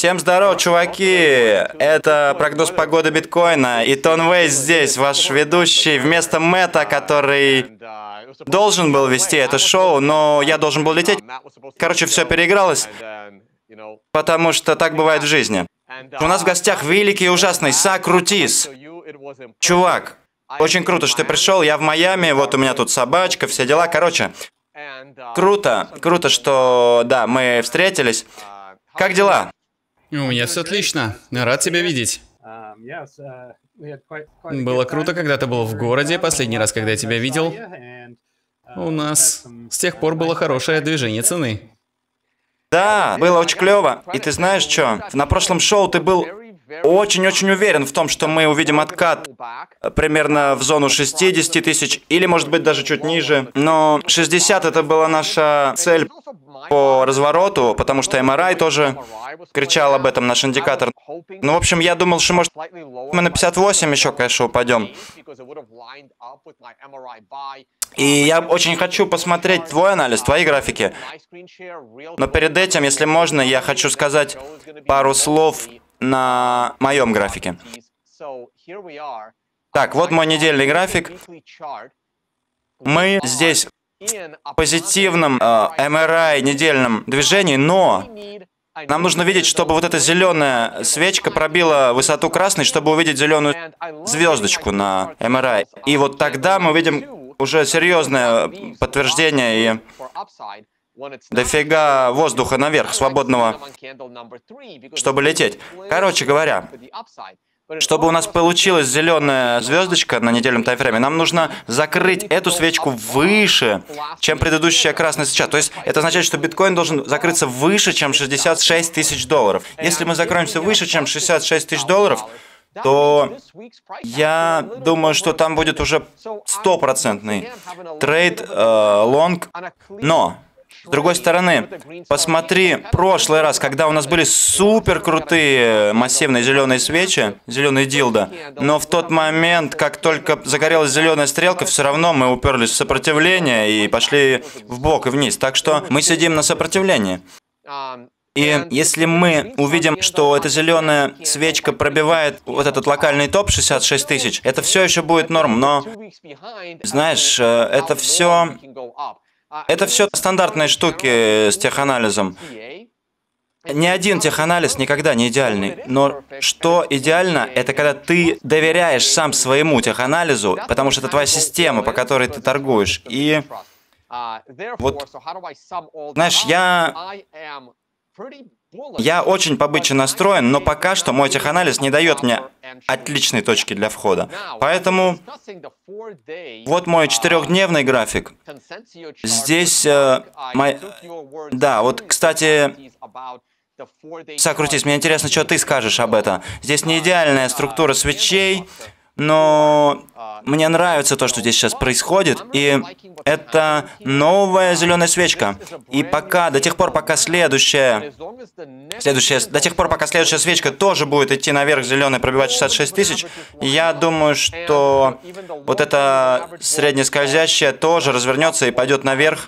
Всем здорово, чуваки! Это прогноз погоды биткоина, и Тон Вейс здесь, ваш ведущий, вместо Мэтта, который должен был вести это шоу, но я должен был лететь. Короче, все переигралось, потому что так бывает в жизни. У нас в гостях великий и ужасный Сокрутис. Чувак, очень круто, что ты пришел, я в Майами, вот у меня тут собачка, все дела. Короче, круто, что, да, мы встретились. Как дела? У меня все отлично. Рад тебя видеть. Было круто, когда ты был в городе. Последний раз, когда я тебя видел, у нас с тех пор было хорошее движение цены. Да, было очень клево. И ты знаешь что? На прошлом шоу ты был очень-очень уверен в том, что мы увидим откат примерно в зону 60 тысяч, или может быть даже чуть ниже. Но 60 это была наша цель по развороту, потому что MRI тоже кричал об этом, наш индикатор. Ну, в общем, я думал, что может мы на 58 еще, конечно, упадем. И я очень хочу посмотреть твой анализ, твои графики. Но перед этим, если можно, я хочу сказать пару слов на моем графике. Так, вот мой недельный график. Мы здесь в позитивном MRI недельном движении, но нам нужно видеть, чтобы вот эта зеленая свечка пробила высоту красной, чтобы увидеть зеленую звездочку на MRI. И вот тогда мы увидим уже серьезное подтверждение и дофига воздуха наверх, свободного, чтобы лететь. Короче говоря, чтобы у нас получилась зеленая звездочка на недельном таймфрейме, нам нужно закрыть эту свечку выше, чем предыдущая красная свеча. То есть это означает, что биткоин должен закрыться выше, чем 66 тысяч долларов. Если мы закроемся выше, чем 66 тысяч долларов, то я думаю, что там будет уже стопроцентный трейд лонг. Но с другой стороны, посмотри прошлый раз, когда у нас были супер крутые массивные зеленые свечи, зеленые дилда, но в тот момент, как только загорелась зеленая стрелка, все равно мы уперлись в сопротивление и пошли вбок и вниз. Так что мы сидим на сопротивлении. И если мы увидим, что эта зеленая свечка пробивает вот этот локальный топ 66 тысяч, это все еще будет норм, но, знаешь, это все стандартные штуки с теханализом. Ни один теханализ никогда не идеальный. Но что идеально, это когда ты доверяешь сам своему теханализу, потому что это твоя система, по которой ты торгуешь. И вот, знаешь, я очень побычно настроен, но пока что мой теханализ не дает мне отличной точки для входа. Поэтому вот мой 4-дневный график. Здесь да, вот, кстати, Сокрутис, мне интересно, что ты скажешь об этом. Здесь не идеальная структура свечей, но мне нравится то, что здесь сейчас происходит, и это новая зеленая свечка. И пока, до тех пор, пока следующая свечка тоже будет идти наверх зеленой, пробивать 66 тысяч, я думаю, что вот эта среднескользящая тоже развернется и пойдет наверх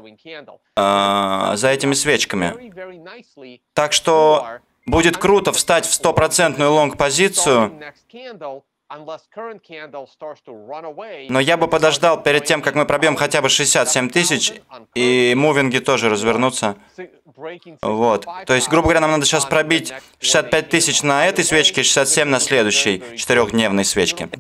за этими свечками. Так что будет круто встать в 100% лонг-позицию. Но я бы подождал перед тем, как мы пробьем хотя бы 67 тысяч, и мувинги тоже развернутся. Вот. То есть, грубо говоря, нам надо сейчас пробить 65 тысяч на этой свечке, 67 на следующей 4-дневной свечке.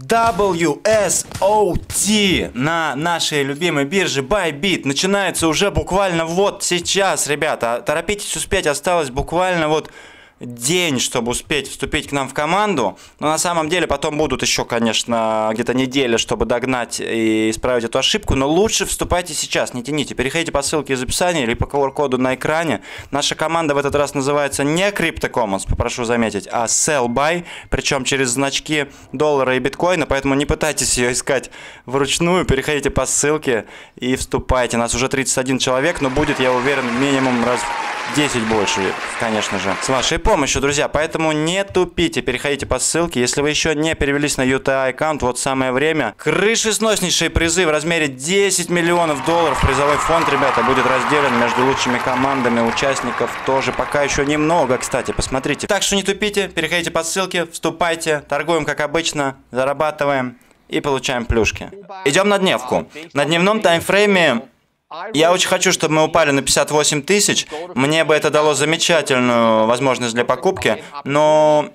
WSOT на нашей любимой бирже Bybit начинается уже буквально вот сейчас, ребята. Торопитесь успеть, осталось буквально вот день, чтобы успеть вступить к нам в команду. Но на самом деле потом будут еще, конечно, где-то неделя, чтобы догнать и исправить эту ошибку. Но лучше вступайте сейчас, не тяните. Переходите по ссылке из описания или по QR-коду на экране. Наша команда в этот раз называется не CryptoCommons, попрошу заметить, а Sell-Buy, причем через значки доллара и биткоина, поэтому не пытайтесь ее искать вручную. Переходите по ссылке и вступайте. Нас уже 31 человек, но будет, я уверен, минимум раз 10 больше, конечно же, с вашей помощью, друзья. Поэтому не тупите, переходите по ссылке. Если вы еще не перевелись на UTI аккаунт, вот самое время. Крышесноснейшие призы в размере 10 миллионов долларов. Призовой фонд, ребята, будет разделен между лучшими командами участников. Тоже пока еще немного, кстати, посмотрите. Так что не тупите, переходите по ссылке, вступайте, торгуем как обычно, зарабатываем и получаем плюшки. Идем на дневку. На дневном таймфрейме я очень хочу, чтобы мы упали на 58 тысяч. Мне бы это дало замечательную возможность для покупки, но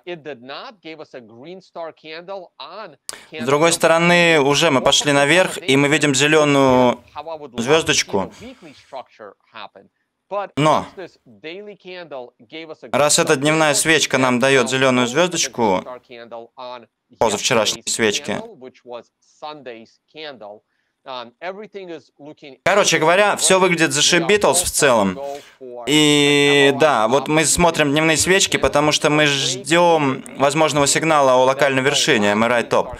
с другой стороны, уже мы пошли наверх, и мы видим зеленую звездочку. Но раз эта дневная свечка нам дает зеленую звездочку, позавчерашней свечки, короче говоря, все выглядит зашибитлс в целом. И да, вот мы смотрим дневные свечки, потому что мы ждем возможного сигнала о локальной вершине, MRI топ.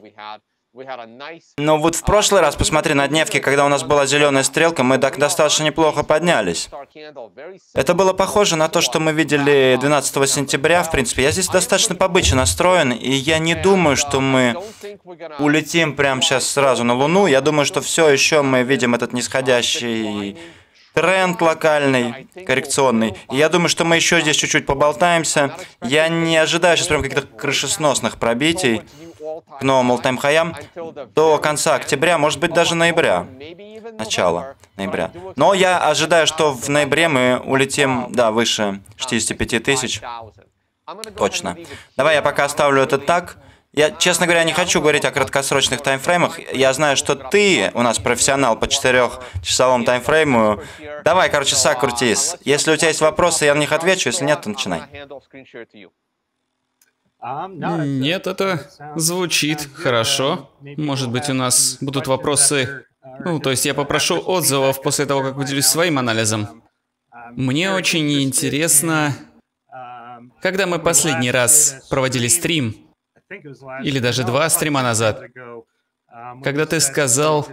Но вот в прошлый раз, посмотри, на дневке, когда у нас была зеленая стрелка, мы так достаточно неплохо поднялись. Это было похоже на то, что мы видели 12 сентября, в принципе. Я здесь достаточно побычно настроен, и я не думаю, что мы улетим прямо сейчас сразу на Луну. Я думаю, что все еще мы видим этот нисходящий тренд локальный, коррекционный. И я думаю, что мы еще здесь чуть-чуть поболтаемся. Я не ожидаю сейчас прям каких-то крышесносных пробитий к новым all-time-хаям до конца октября, может быть, даже ноября. Начало ноября. Но я ожидаю, что в ноябре мы улетим, да, выше 65 тысяч. Точно. Давай я пока оставлю это так. Я, честно говоря, не хочу говорить о краткосрочных таймфреймах. Я знаю, что ты у нас профессионал по 4-часовому таймфрейму. Давай, короче, Сократис. Если у тебя есть вопросы, я на них отвечу. Если нет, то начинай. Нет, это звучит хорошо. Может быть, у нас будут вопросы. Ну, то есть я попрошу отзывов после того, как поделюсь своим анализом. Мне очень интересно, когда мы последний раз проводили стрим, или даже 2 стрима назад, когда ты сказал,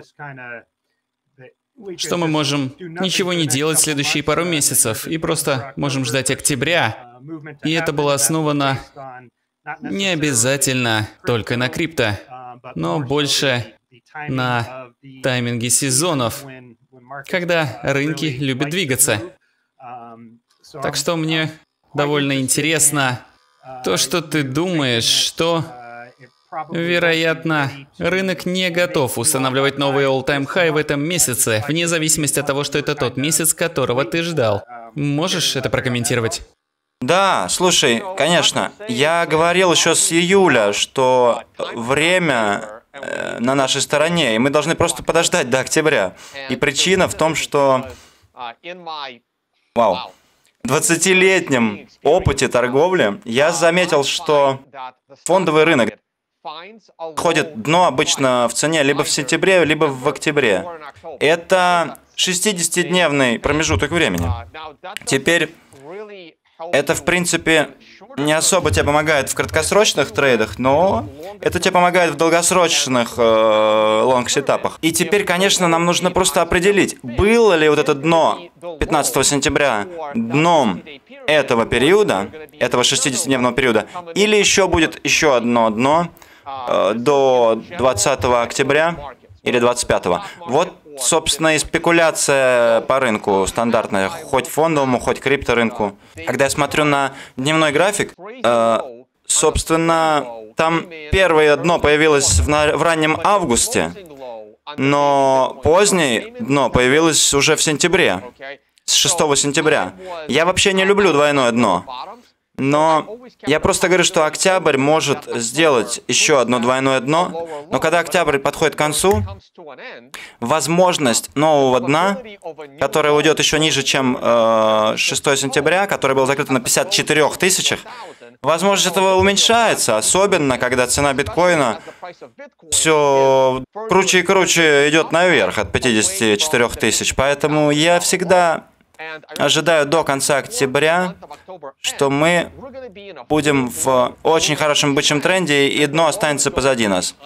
что мы можем ничего не делать следующие пару месяцев, и просто можем ждать октября, и это было основано не обязательно только на крипто, но больше на тайминге сезонов, когда рынки любят двигаться. Так что мне довольно интересно то, что ты думаешь, что, вероятно, рынок не готов устанавливать новый all-time high в этом месяце, вне зависимости от того, что это тот месяц, которого ты ждал. Можешь это прокомментировать? Да, слушай, конечно, я говорил еще с июля, что время на нашей стороне, и мы должны просто подождать до октября. И причина в том, что в 20-летнем опыте торговли я заметил, что фондовый рынок ходит дно обычно в цене либо в сентябре, либо в октябре. Это 60-дневный промежуток времени. Теперь это, в принципе, не особо тебе помогает в краткосрочных трейдах, но это тебе помогает в долгосрочных лонг-сетапах. И теперь, конечно, нам нужно просто определить, было ли вот это дно 15 сентября дном этого периода, этого 60-дневного периода, или еще будет еще одно дно до 20 октября или 25. Вот, собственно, и спекуляция по рынку стандартная, хоть фондовому, хоть крипторынку. Когда я смотрю на дневной график, собственно, там первое дно появилось в раннем августе, но позднее дно появилось уже в сентябре, с 6 сентября. Я вообще не люблю двойное дно. Но я просто говорю, что октябрь может сделать еще одно двойное дно, но когда октябрь подходит к концу, возможность нового дна, которое уйдет еще ниже, чем 6 сентября, который был закрыт на 54 тысячах, возможность этого уменьшается, особенно когда цена биткоина все круче и круче идет наверх от 54 тысяч. Поэтому я всегда ожидаю до конца октября, что мы будем в очень хорошем бычьем тренде, и дно останется позади нас.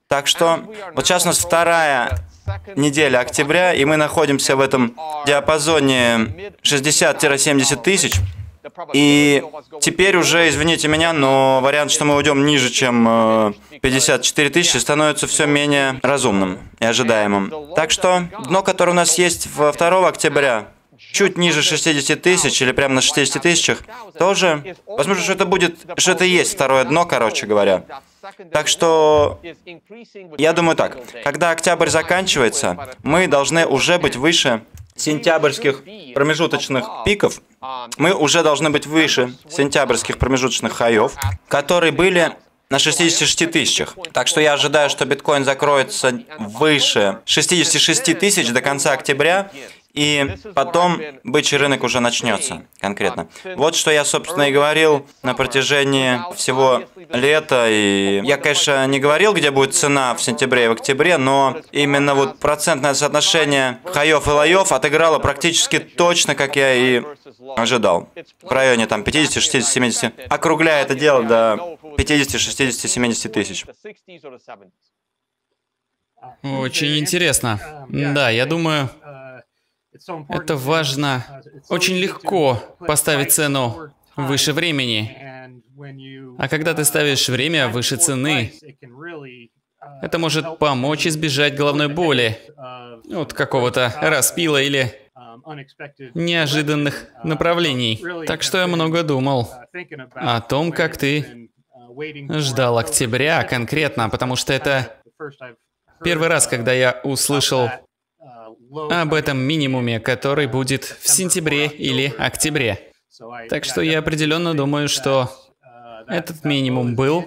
Так что вот сейчас у нас вторая неделя октября, и мы находимся в этом диапазоне 60-70 тысяч. И теперь уже, извините меня, но вариант, что мы уйдем ниже, чем 54 тысячи, становится все менее разумным и ожидаемым. Так что дно, которое у нас есть 2 октября, чуть ниже 60 тысяч или прямо на 60 тысячах, тоже, возможно, что это будет, что это и есть второе дно, короче говоря. Так что, я думаю так, когда октябрь заканчивается, мы должны уже быть выше сентябрьских промежуточных пиков, мы уже должны быть выше сентябрьских промежуточных хаев, которые были на 66 тысячах. Так что я ожидаю, что биткоин закроется выше 66 тысяч до конца октября, и потом бычий рынок уже начнется конкретно. Вот что я, собственно, и говорил на протяжении всего лета. И я, конечно, не говорил, где будет цена в сентябре и в октябре, но именно вот процентное соотношение хаев и лоев отыграло практически точно, как я и ожидал. В районе там 50, 60, 70, округляя это дело до 50, 60, 70 тысяч. Очень интересно. Да, я думаю, это важно. Очень легко поставить цену выше времени. А когда ты ставишь время выше цены, это может помочь избежать головной боли от какого-то распила или неожиданных направлений. Так что я много думал о том, как ты ждал октября конкретно, потому что это первый раз, когда я услышал об этом минимуме, который будет в сентябре или октябре. Так что я определенно думаю, что этот минимум был,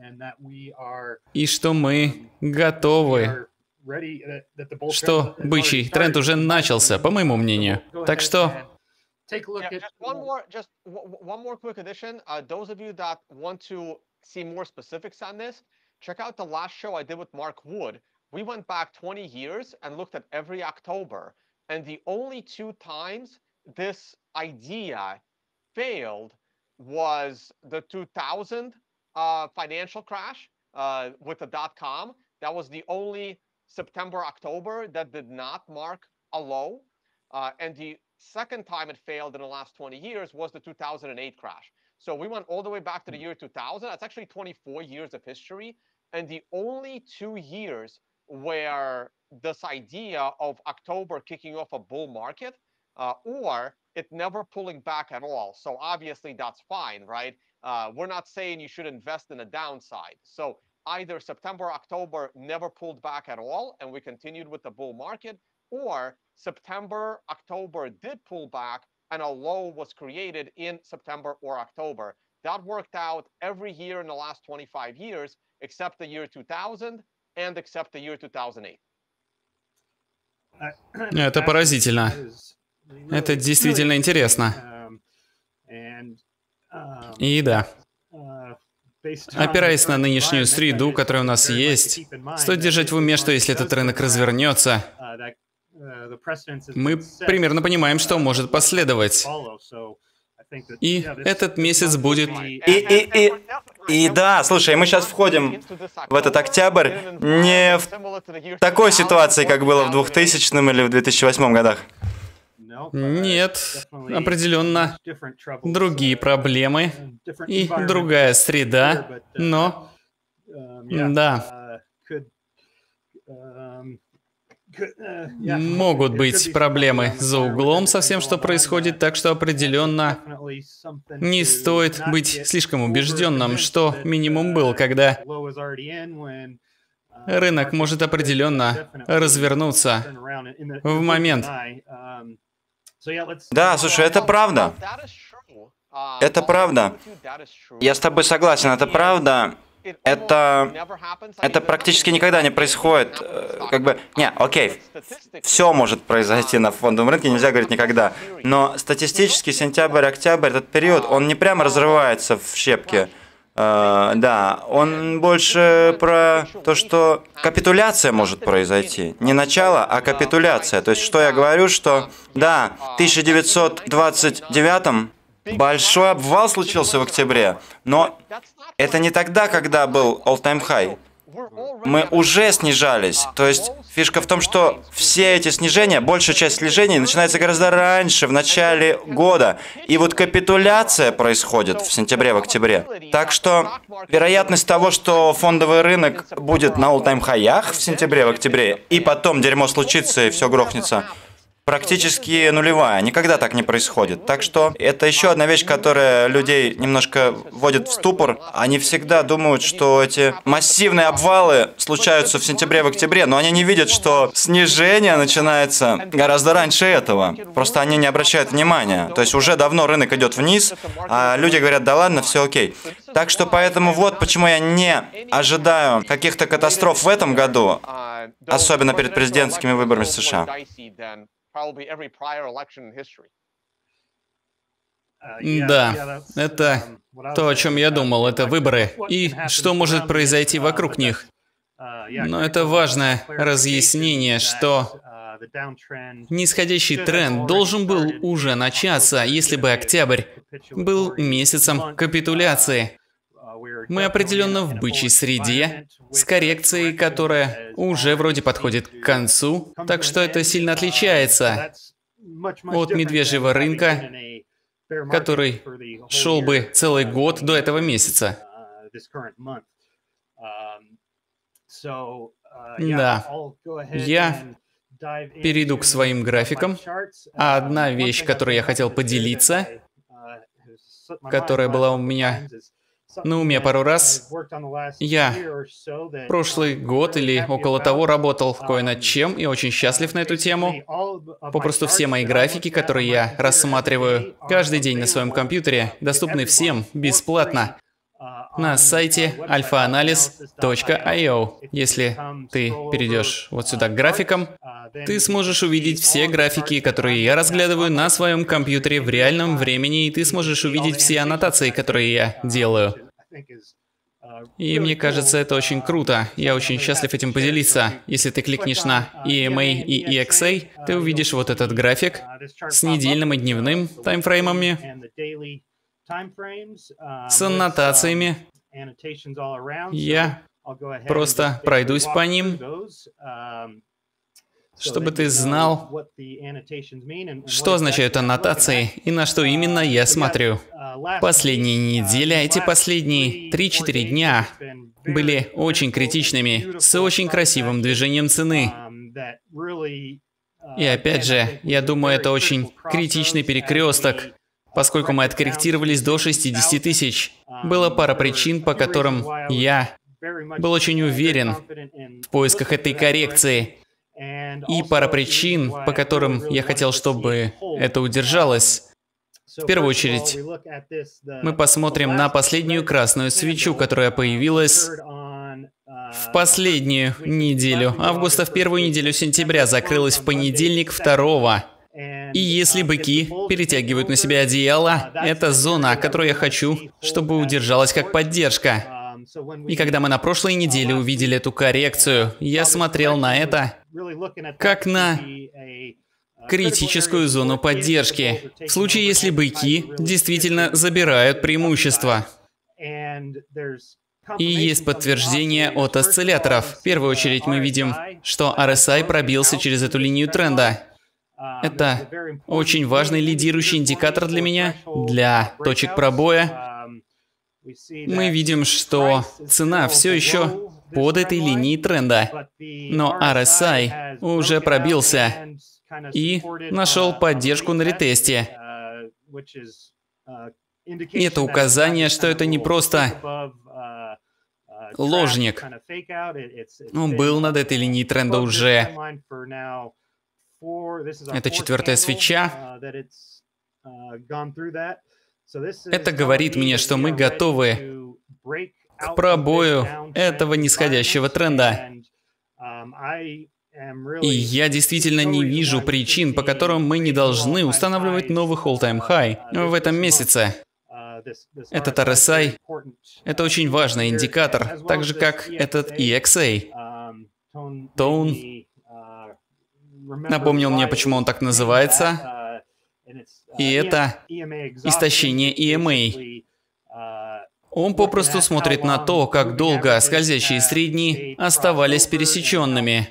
и что мы готовы, что бычий тренд уже начался, по моему мнению. Так что... We went back 20 years and looked at every October. And the only 2 times this idea failed was the 2000 financial crash with the .com. That was the only September, October that did not mark a low. And the second time it failed in the last 20 years was the 2008 crash. So we went all the way back to the year 2000. That's actually 24 years of history. And the only 2 years where this idea of October kicking off a bull market or it never pulling back at all. So obviously that's fine, right? We're not saying you should invest in a downside. So either September, October never pulled back at all and we continued with the bull market, or September, October did pull back and a low was created in September or October. That worked out every year in the last 25 years, except the year 2000 and except the year 2008. Это поразительно. Это действительно интересно. И да. Опираясь на нынешнюю среду, которая у нас есть, стоит держать в уме, что если этот рынок развернется, мы примерно понимаем, что может последовать. И этот месяц будет... И да, слушай, мы сейчас входим в этот октябрь не в такой ситуации, как было в 2000 или в 2008 годах. Нет, определенно другие проблемы и другая среда, но... Да. Могут быть проблемы за углом со всем, что происходит, так что определенно не стоит быть слишком убежденным, что минимум был, когда рынок может определенно развернуться в момент. Да, слушай, это правда. Это правда. Я с тобой согласен, это правда. Это практически никогда не происходит, окей, все может произойти на фондовом рынке, нельзя говорить никогда, но статистически сентябрь-октябрь, этот период, он не прямо разрывается в щепки, да, он больше про то, что капитуляция может произойти, не начало, а капитуляция, то есть что я говорю, что, да, в 1929 большой обвал случился в октябре, но это не тогда, когда был all-time high. Мы уже снижались. То есть фишка в том, что все эти снижения, большая часть снижений начинается гораздо раньше, в начале года. И вот капитуляция происходит в сентябре, в октябре. Так что вероятность того, что фондовый рынок будет на all-time хаях в сентябре, в октябре, и потом дерьмо случится и все грохнется, практически нулевая. Никогда так не происходит. Так что это еще одна вещь, которая людей немножко вводит в ступор. Они всегда думают, что эти массивные обвалы случаются в сентябре, в октябре, но они не видят, что снижение начинается гораздо раньше этого. Просто они не обращают внимания. То есть уже давно рынок идет вниз, а люди говорят, да ладно, все окей. Так что поэтому вот почему я не ожидаю каких-то катастроф в этом году, особенно перед президентскими выборами в США. Да, это то, о чем я думал, это выборы. И что может произойти вокруг них. Но это важное разъяснение, что нисходящий тренд должен был уже начаться, если бы октябрь был месяцем капитуляции. Мы определенно в бычьей среде, с коррекцией, которая уже вроде подходит к концу, так что это сильно отличается от медвежьего рынка, который шел бы целый год до этого месяца. Да, я перейду к своим графикам. А одна вещь, которой я хотел поделиться, которая была у меня на уме пару раз. Я прошлый год или около того работал кое над чем и очень счастлив на эту тему. Попросту все мои графики, которые я рассматриваю каждый день на своем компьютере, доступны всем бесплатно на сайте alphaanalysis.io. Если ты перейдешь вот сюда к графикам, ты сможешь увидеть все графики, которые я разглядываю на своем компьютере в реальном времени, и ты сможешь увидеть все аннотации, которые я делаю. И мне кажется, это очень круто. Я очень счастлив этим поделиться. Если ты кликнешь на EMA и EXA, ты увидишь вот этот график с недельным и дневным таймфреймами, с аннотациями. Я просто пройдусь по ним, чтобы ты знал, что означают аннотации и на что именно я смотрю. Последние недели, эти последние 3-4 дня были очень критичными, с очень красивым движением цены. И опять же, я думаю, это очень критичный перекресток, поскольку мы откорректировались до 60 тысяч. Была пара причин, по которым я был очень уверен в поисках этой коррекции. И пара причин, по которым я хотел, чтобы это удержалось. В первую очередь, мы посмотрим на последнюю красную свечу, которая появилась в последнюю неделю августа, в первую неделю сентября, закрылась в понедельник 2-го. И если быки перетягивают на себя одеяло, это зона, которую я хочу, чтобы удержалась как поддержка. И когда мы на прошлой неделе увидели эту коррекцию, я смотрел на это как на критическую зону поддержки, в случае, если быки действительно забирают преимущество. И есть подтверждение от осцилляторов. В первую очередь мы видим, что RSI пробился через эту линию тренда. Это очень важный лидирующий индикатор для меня, для точек пробоя. Мы видим, что цена все еще под этой линией тренда, но RSI уже пробился и нашел поддержку на ретесте. И это указание, что это не просто ложник. Он был над этой линией тренда уже. Это 4-я свеча. Это говорит мне, что мы готовы к пробою этого нисходящего тренда. И я действительно не вижу причин, по которым мы не должны устанавливать новый all-time high в этом месяце. Этот RSI – это очень важный индикатор, так же как этот EXA. Tone напомнил мне, почему он так называется. И это истощение EMA. Он попросту смотрит на то, как долго скользящие средние оставались пересеченными,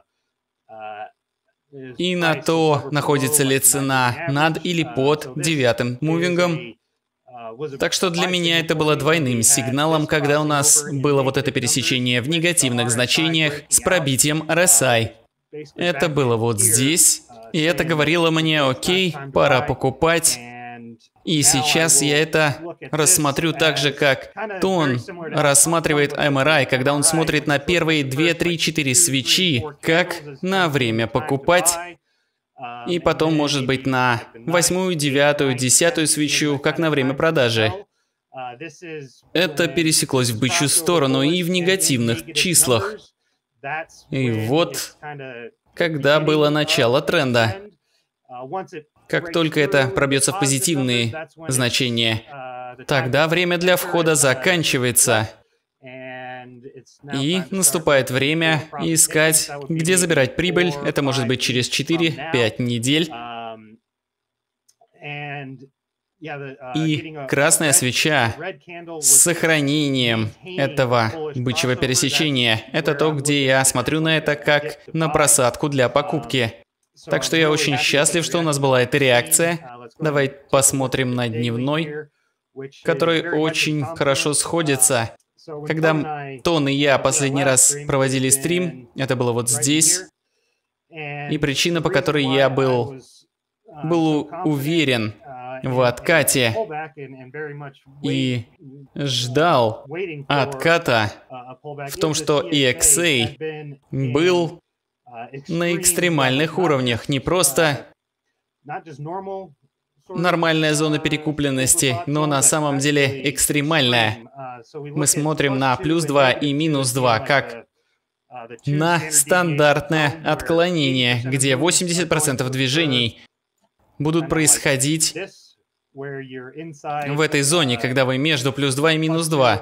и на то, находится ли цена над или под 9-м мувингом. Так что для меня это было двойным сигналом, когда у нас было вот это пересечение в негативных значениях с пробитием RSI. Это было вот здесь, и это говорило мне: окей, пора покупать. И сейчас я это рассмотрю так же, как Тон рассматривает MRI, когда он смотрит на первые 2, 3, 4 свечи, как на время покупать, и потом, может быть, на 8-ю, 9-ю, 10-ю свечу, как на время продажи. Это пересеклось в бычью сторону и в негативных числах. И вот, когда было начало тренда. Как только это пробьется в позитивные значения, тогда время для входа заканчивается. И наступает время искать, где забирать прибыль. Это может быть через 4-5 недель. И красная свеча с сохранением этого бычьего пересечения – это то, где я смотрю на это как на просадку для покупки. Так что я очень счастлив, что у нас была эта реакция. Давай посмотрим на дневной, который очень хорошо сходится. Когда Тон и я последний раз проводили стрим, это было вот здесь. И причина, по которой я был уверен в откате и ждал отката в том, что EXA был на экстремальных уровнях, не просто нормальная зона перекупленности, но на самом деле экстремальная. Мы смотрим на плюс 2 и минус 2, как на стандартное отклонение, где 80% движений будут происходить в этой зоне, когда вы между плюс 2 и минус 2.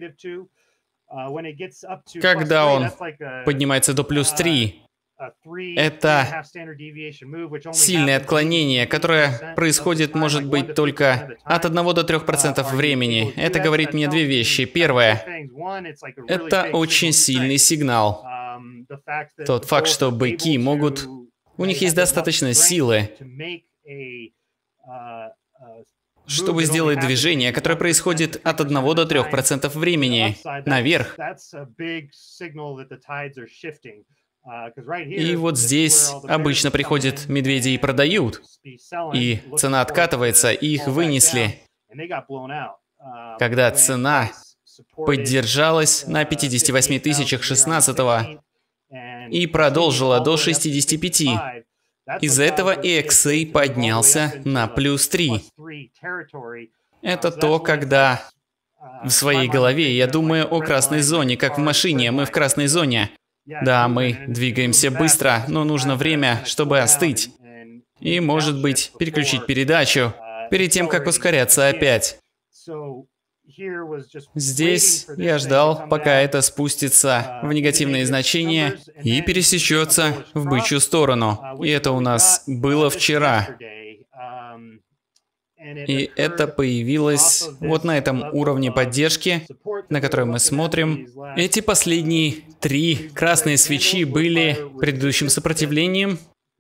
Когда он поднимается до плюс 3, это сильное отклонение, которое происходит, может быть, только от 1 до 3% времени. Это говорит мне две вещи. Первое – это очень сильный сигнал. Тот факт, что быки могут... У них есть достаточно силы, чтобы сделать движение, которое происходит от 1 до 3% времени наверх. И вот здесь обычно приходят медведи и продают, и цена откатывается, и их вынесли. Когда цена поддержалась на 58 тысячах 16-го и продолжила до 65. Из-за этого EXA поднялся на плюс 3. Это то, когда в своей голове я думаю о красной зоне, как в машине, мы в красной зоне. Да, мы двигаемся быстро, но нужно время, чтобы остыть. И, может быть, переключить передачу перед тем, как ускоряться опять. Здесь я ждал, пока это спустится в негативные значения и пересечется в бычью сторону. И это у нас было вчера. И это появилось вот на этом уровне поддержки, на который мы смотрим. Эти последние 3 красные свечи были предыдущим сопротивлением.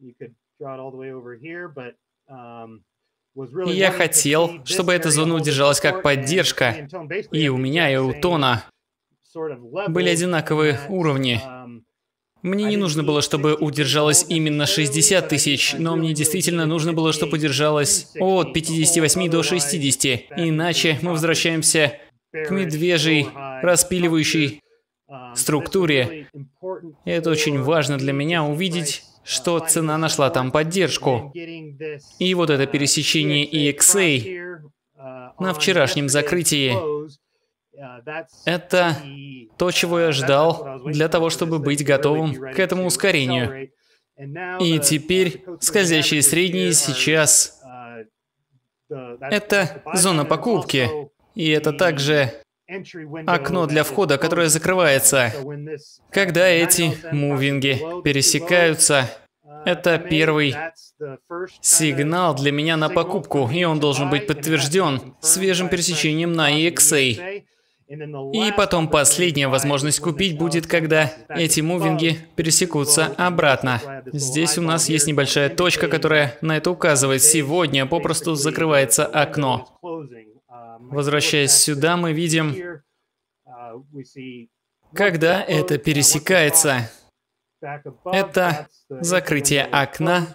И я хотел, чтобы эта зона удержалась как поддержка. И у меня, и у Тона были одинаковые уровни. Мне не нужно было, чтобы удержалось именно 60 тысяч, но мне действительно нужно было, чтобы удержалось от 58 до 60. Иначе мы возвращаемся к медвежьей распиливающей структуре. И это очень важно для меня увидеть, что цена нашла там поддержку. И вот это пересечение EXA на вчерашнем закрытии. Это то, чего я ждал для того, чтобы быть готовым к этому ускорению. И теперь скользящие средние сейчас – это зона покупки. И это также окно для входа, которое закрывается. Когда эти мувинги пересекаются, это первый сигнал для меня на покупку, и он должен быть подтвержден свежим пересечением на EXA. И потом последняя возможность купить будет, когда эти мувинги пересекутся обратно. Здесь у нас есть небольшая точка, которая на это указывает. Сегодня попросту закрывается окно. Возвращаясь сюда, мы видим, когда это пересекается. Это закрытие окна.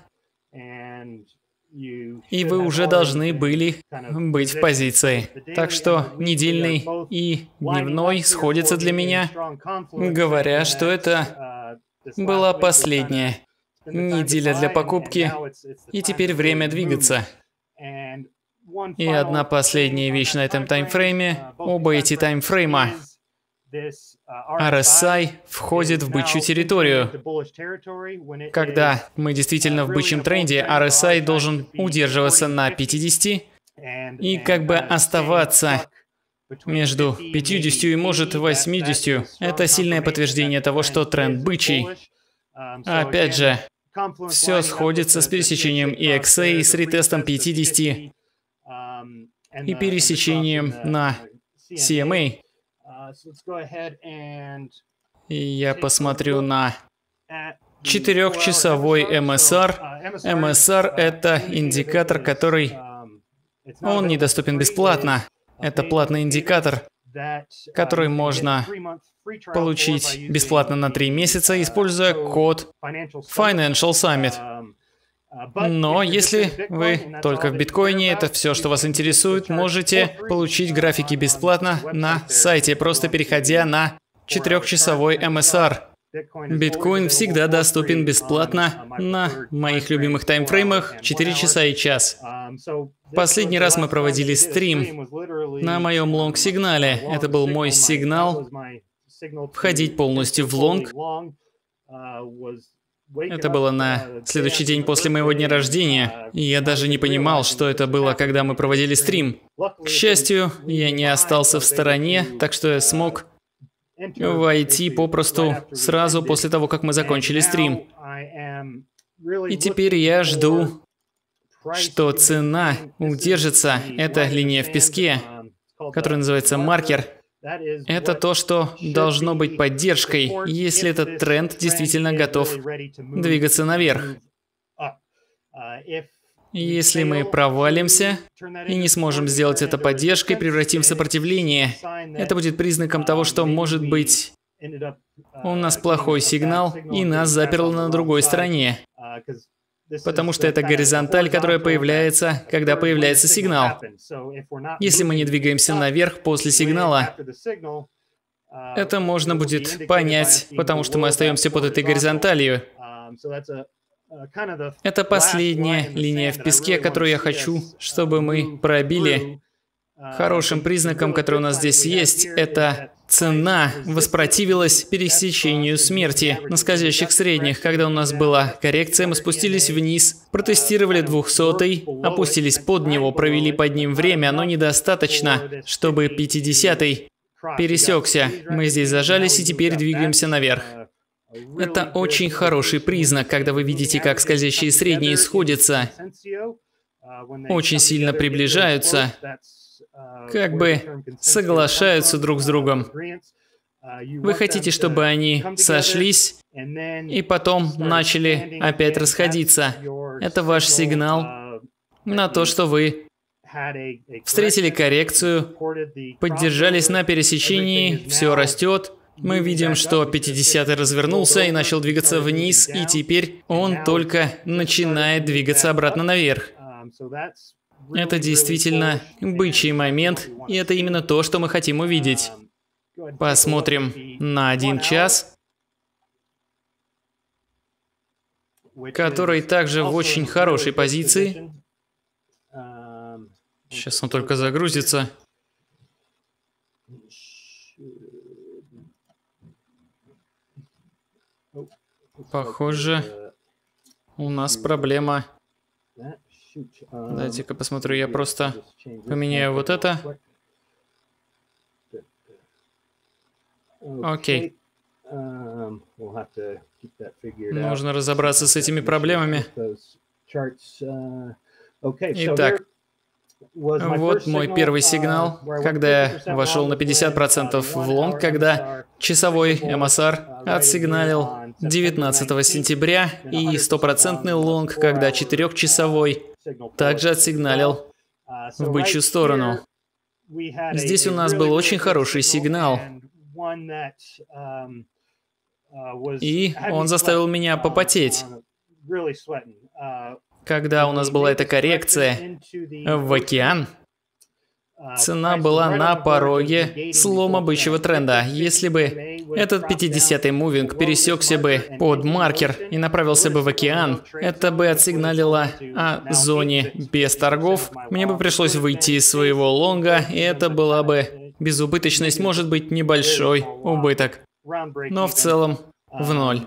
И вы уже должны были быть в позиции. Так что недельный и дневной сходятся для меня, говоря, что это была последняя неделя для покупки, и теперь время двигаться. И одна последняя вещь на этом таймфрейме. Оба эти таймфрейма RSI входит в бычью территорию. Когда мы действительно в бычьем тренде, RSI должен удерживаться на 50 и как бы оставаться между 50 и, может, 80. Это сильное подтверждение того, что тренд бычий. Опять же, все сходится с пересечением EXA и с ретестом 50 и пересечением на CMA. И я посмотрю на 4-часовой MSR. MSR – это индикатор, который... Он недоступен бесплатно. Это платный индикатор, который можно получить бесплатно на 3 месяца, используя код Financial Summit. Но если вы только в биткоине, это все, что вас интересует, можете получить графики бесплатно на сайте, просто переходя на 4-часовой MSR. Биткоин всегда доступен бесплатно на моих любимых таймфреймах 4 часа и час. Последний раз мы проводили стрим на моем лонг-сигнале. Это был мой сигнал входить полностью в лонг. Это было на следующий день после моего дня рождения, и я даже не понимал, что это было, когда мы проводили стрим. К счастью, я не остался в стороне, так что я смог войти попросту сразу после того, как мы закончили стрим. И теперь я жду, что цена удержится. Это линия в песке, которая называется маркер. Это то, что должно быть поддержкой, если этот тренд действительно готов двигаться наверх. Если мы провалимся и не сможем сделать это поддержкой, превратим в сопротивление, это будет признаком того, что, может быть, у нас плохой сигнал, и нас заперло на другой стороне. Потому что это горизонталь, которая появляется, когда появляется сигнал. Если мы не двигаемся наверх после сигнала, это можно будет понять, потому что мы остаемся под этой горизонталью. Это последняя линия в песке, которую я хочу, чтобы мы пробили. Хорошим признаком, который у нас здесь есть, это цена воспротивилась пересечению смерти на скользящих средних. Когда у нас была коррекция, мы спустились вниз, протестировали 200-й, опустились под него, провели под ним время, но недостаточно, чтобы 50-й пересекся. Мы здесь зажались и теперь двигаемся наверх. Это очень хороший признак, когда вы видите, как скользящие средние сходятся, очень сильно приближаются, как бы соглашаются друг с другом. Вы хотите, чтобы они сошлись и потом начали опять расходиться. Это ваш сигнал на то, что вы встретили коррекцию, поддержались на пересечении, все растет. Мы видим, что 50-й развернулся и начал двигаться вниз, и теперь он только начинает двигаться обратно наверх. Это действительно бычий момент, и это именно то, что мы хотим увидеть. Посмотрим на 1 час, который также в очень хорошей позиции. Сейчас он только загрузится. Похоже, у нас проблема. Дайте-ка посмотрю, я просто поменяю вот это. Окей. Нужно разобраться с этими проблемами. Итак, Вот мой первый сигнал, когда я вошел на 50% в лонг, когда часовой MSR отсигналил 19 сентября, и 100% лонг, когда 4-часовой также отсигналил в бычью сторону. Здесь у нас был очень хороший сигнал, и он заставил меня попотеть. Когда у нас была эта коррекция в океан, цена была на пороге слома бычьего тренда. Если бы этот 50-й мувинг пересекся бы под маркер и направился бы в океан, это бы отсигналило о зоне без торгов. Мне бы пришлось выйти из своего лонга, и это была бы безубыточность, может быть, небольшой убыток, но в целом в ноль.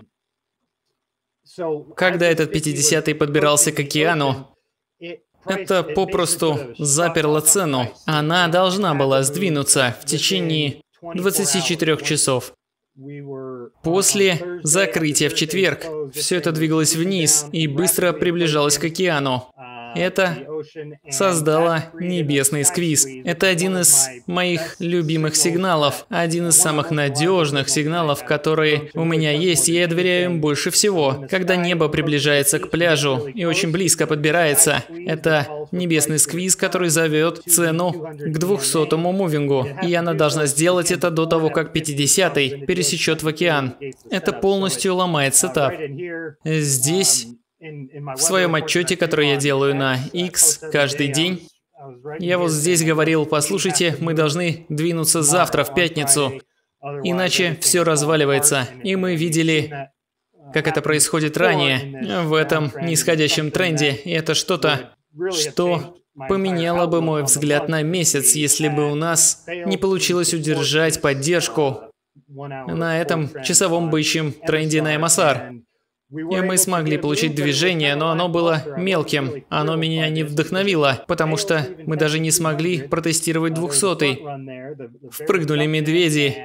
Когда этот 50-й подбирался к океану, это попросту заперло цену. Она должна была сдвинуться в течение 24 часов. После закрытия в четверг все это двигалось вниз и быстро приближалось к океану. Это создало небесный сквиз. Это один из моих любимых сигналов, один из самых надежных сигналов, которые у меня есть, и я доверяю им больше всего. Когда небо приближается к пляжу и очень близко подбирается, это небесный сквиз, который зовет цену к 200-му мувингу, и она должна сделать это до того, как 50-й пересечет в океан. Это полностью ломает сетап. Здесь в своем отчете, который я делаю на X каждый день, я вот здесь говорил: послушайте, мы должны двинуться завтра, в пятницу, иначе все разваливается. И мы видели, как это происходит ранее, в этом нисходящем тренде. И это что-то, что поменяло бы мой взгляд на месяц, если бы у нас не получилось удержать поддержку на этом часовом бычьем тренде на MSR. И мы смогли получить движение, но оно было мелким. Оно меня не вдохновило, потому что мы даже не смогли протестировать 200-й. Впрыгнули медведи,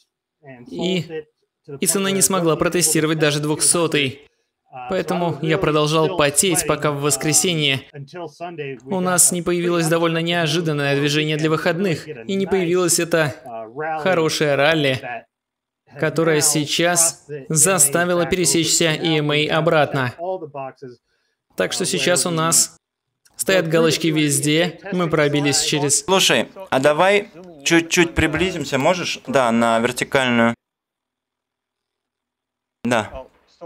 и цена не смогла протестировать даже 200-й. Поэтому я продолжал потеть, пока в воскресенье у нас не появилось довольно неожиданное движение для выходных, и не появилось это хорошее ралли, которая сейчас заставила пересечься EMA обратно. Так что сейчас у нас стоят галочки везде, мы пробились через... Слушай, а давай чуть-чуть приблизимся, можешь? Да, на вертикальную. Да.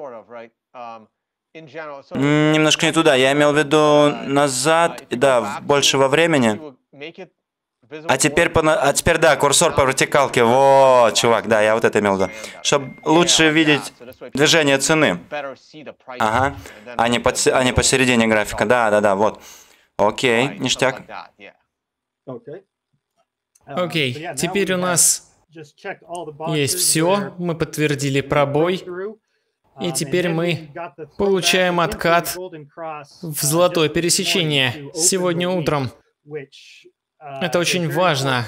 Немножко не туда, я имел в виду назад, да, больше во времени. А теперь, да, курсор по вертикалке. Вот, чувак, да, я вот это имел в виду. Чтобы лучше видеть движение цены. Ага, а не посередине графика. Да, вот. Окей, ништяк. Окей, теперь у нас есть все. Мы подтвердили пробой. И теперь мы получаем откат в золотое пересечение сегодня утром. Это очень важно.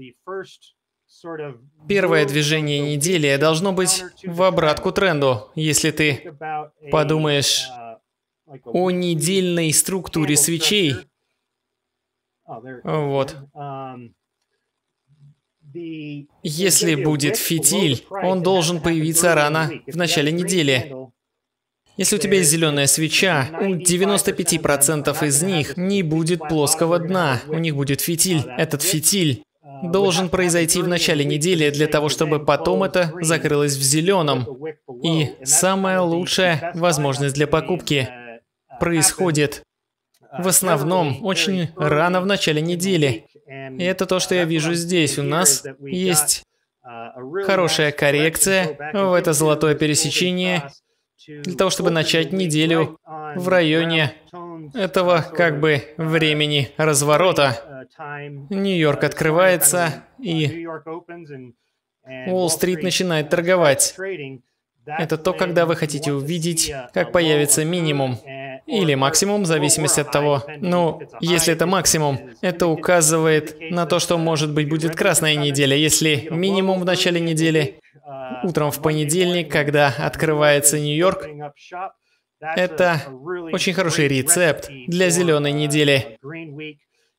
Первое движение недели должно быть в обратку тренду. Если ты подумаешь о недельной структуре свечей, вот. Если будет фитиль, он должен появиться рано в начале недели. Если у тебя есть зеленая свеча, у 95% из них не будет плоского дна, у них будет фитиль. Этот фитиль должен произойти в начале недели для того, чтобы потом это закрылось в зеленом. И самая лучшая возможность для покупки происходит в основном очень рано в начале недели. И это то, что я вижу здесь. У нас есть хорошая коррекция в это золотое пересечение, для того, чтобы начать неделю в районе этого как бы времени разворота. Нью-Йорк открывается, и Уолл-стрит начинает торговать. Это то, когда вы хотите увидеть, как появится минимум или максимум, в зависимости от того. Ну, если это максимум, это указывает на то, что, может быть, будет красная неделя. Если минимум в начале недели, утром в понедельник, когда открывается Нью-Йорк, это очень хороший рецепт для зеленой недели.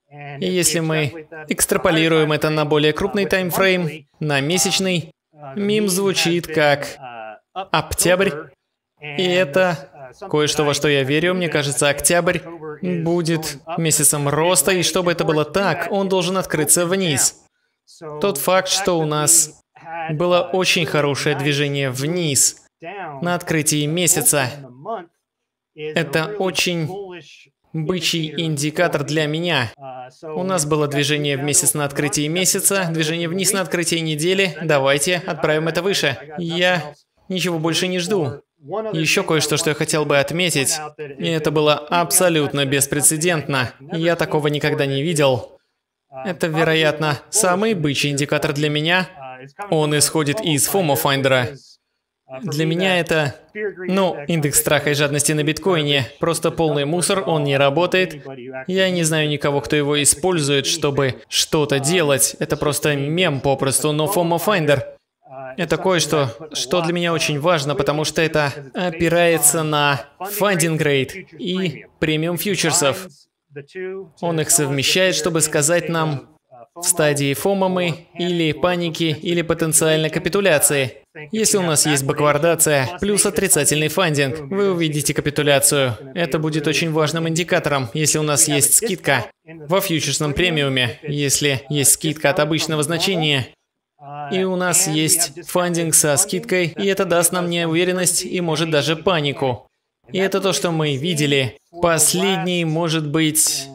И если мы экстраполируем это на более крупный таймфрейм, на месячный, мим звучит как октябрь. И это кое-что, во что я верю. Мне кажется, октябрь будет месяцем роста, и чтобы это было так, он должен открыться вниз. Тот факт, что у нас было очень хорошее движение вниз на открытии месяца, это очень бычий индикатор для меня. У нас было движение в месяц на открытии месяца, движение вниз на открытии недели. Давайте отправим это выше. Я ничего больше не жду. Еще кое-что, что я хотел бы отметить, и это было абсолютно беспрецедентно. Я такого никогда не видел. Это, вероятно, самый бычий индикатор для меня. Он исходит из FOMO Finder. Для меня это, индекс страха и жадности на биткоине. Просто полный мусор, он не работает. Я не знаю никого, кто его использует, чтобы что-то делать. Это просто мем попросту, но FOMO Finder — это кое-что, что для меня очень важно, потому что это опирается на funding rate и премиум фьючерсов. Он их совмещает, чтобы сказать нам, в стадии FOMO мы, или паники, или потенциальной капитуляции. Если у нас есть бэквардация плюс отрицательный фандинг, вы увидите капитуляцию. Это будет очень важным индикатором, если у нас есть скидка во фьючерсном премиуме, если есть скидка от обычного значения. И у нас есть фандинг со скидкой, и это даст нам неуверенность и может даже панику. И это то, что мы видели. Последний, может быть,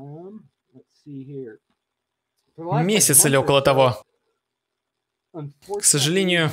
месяц или около того. К сожалению,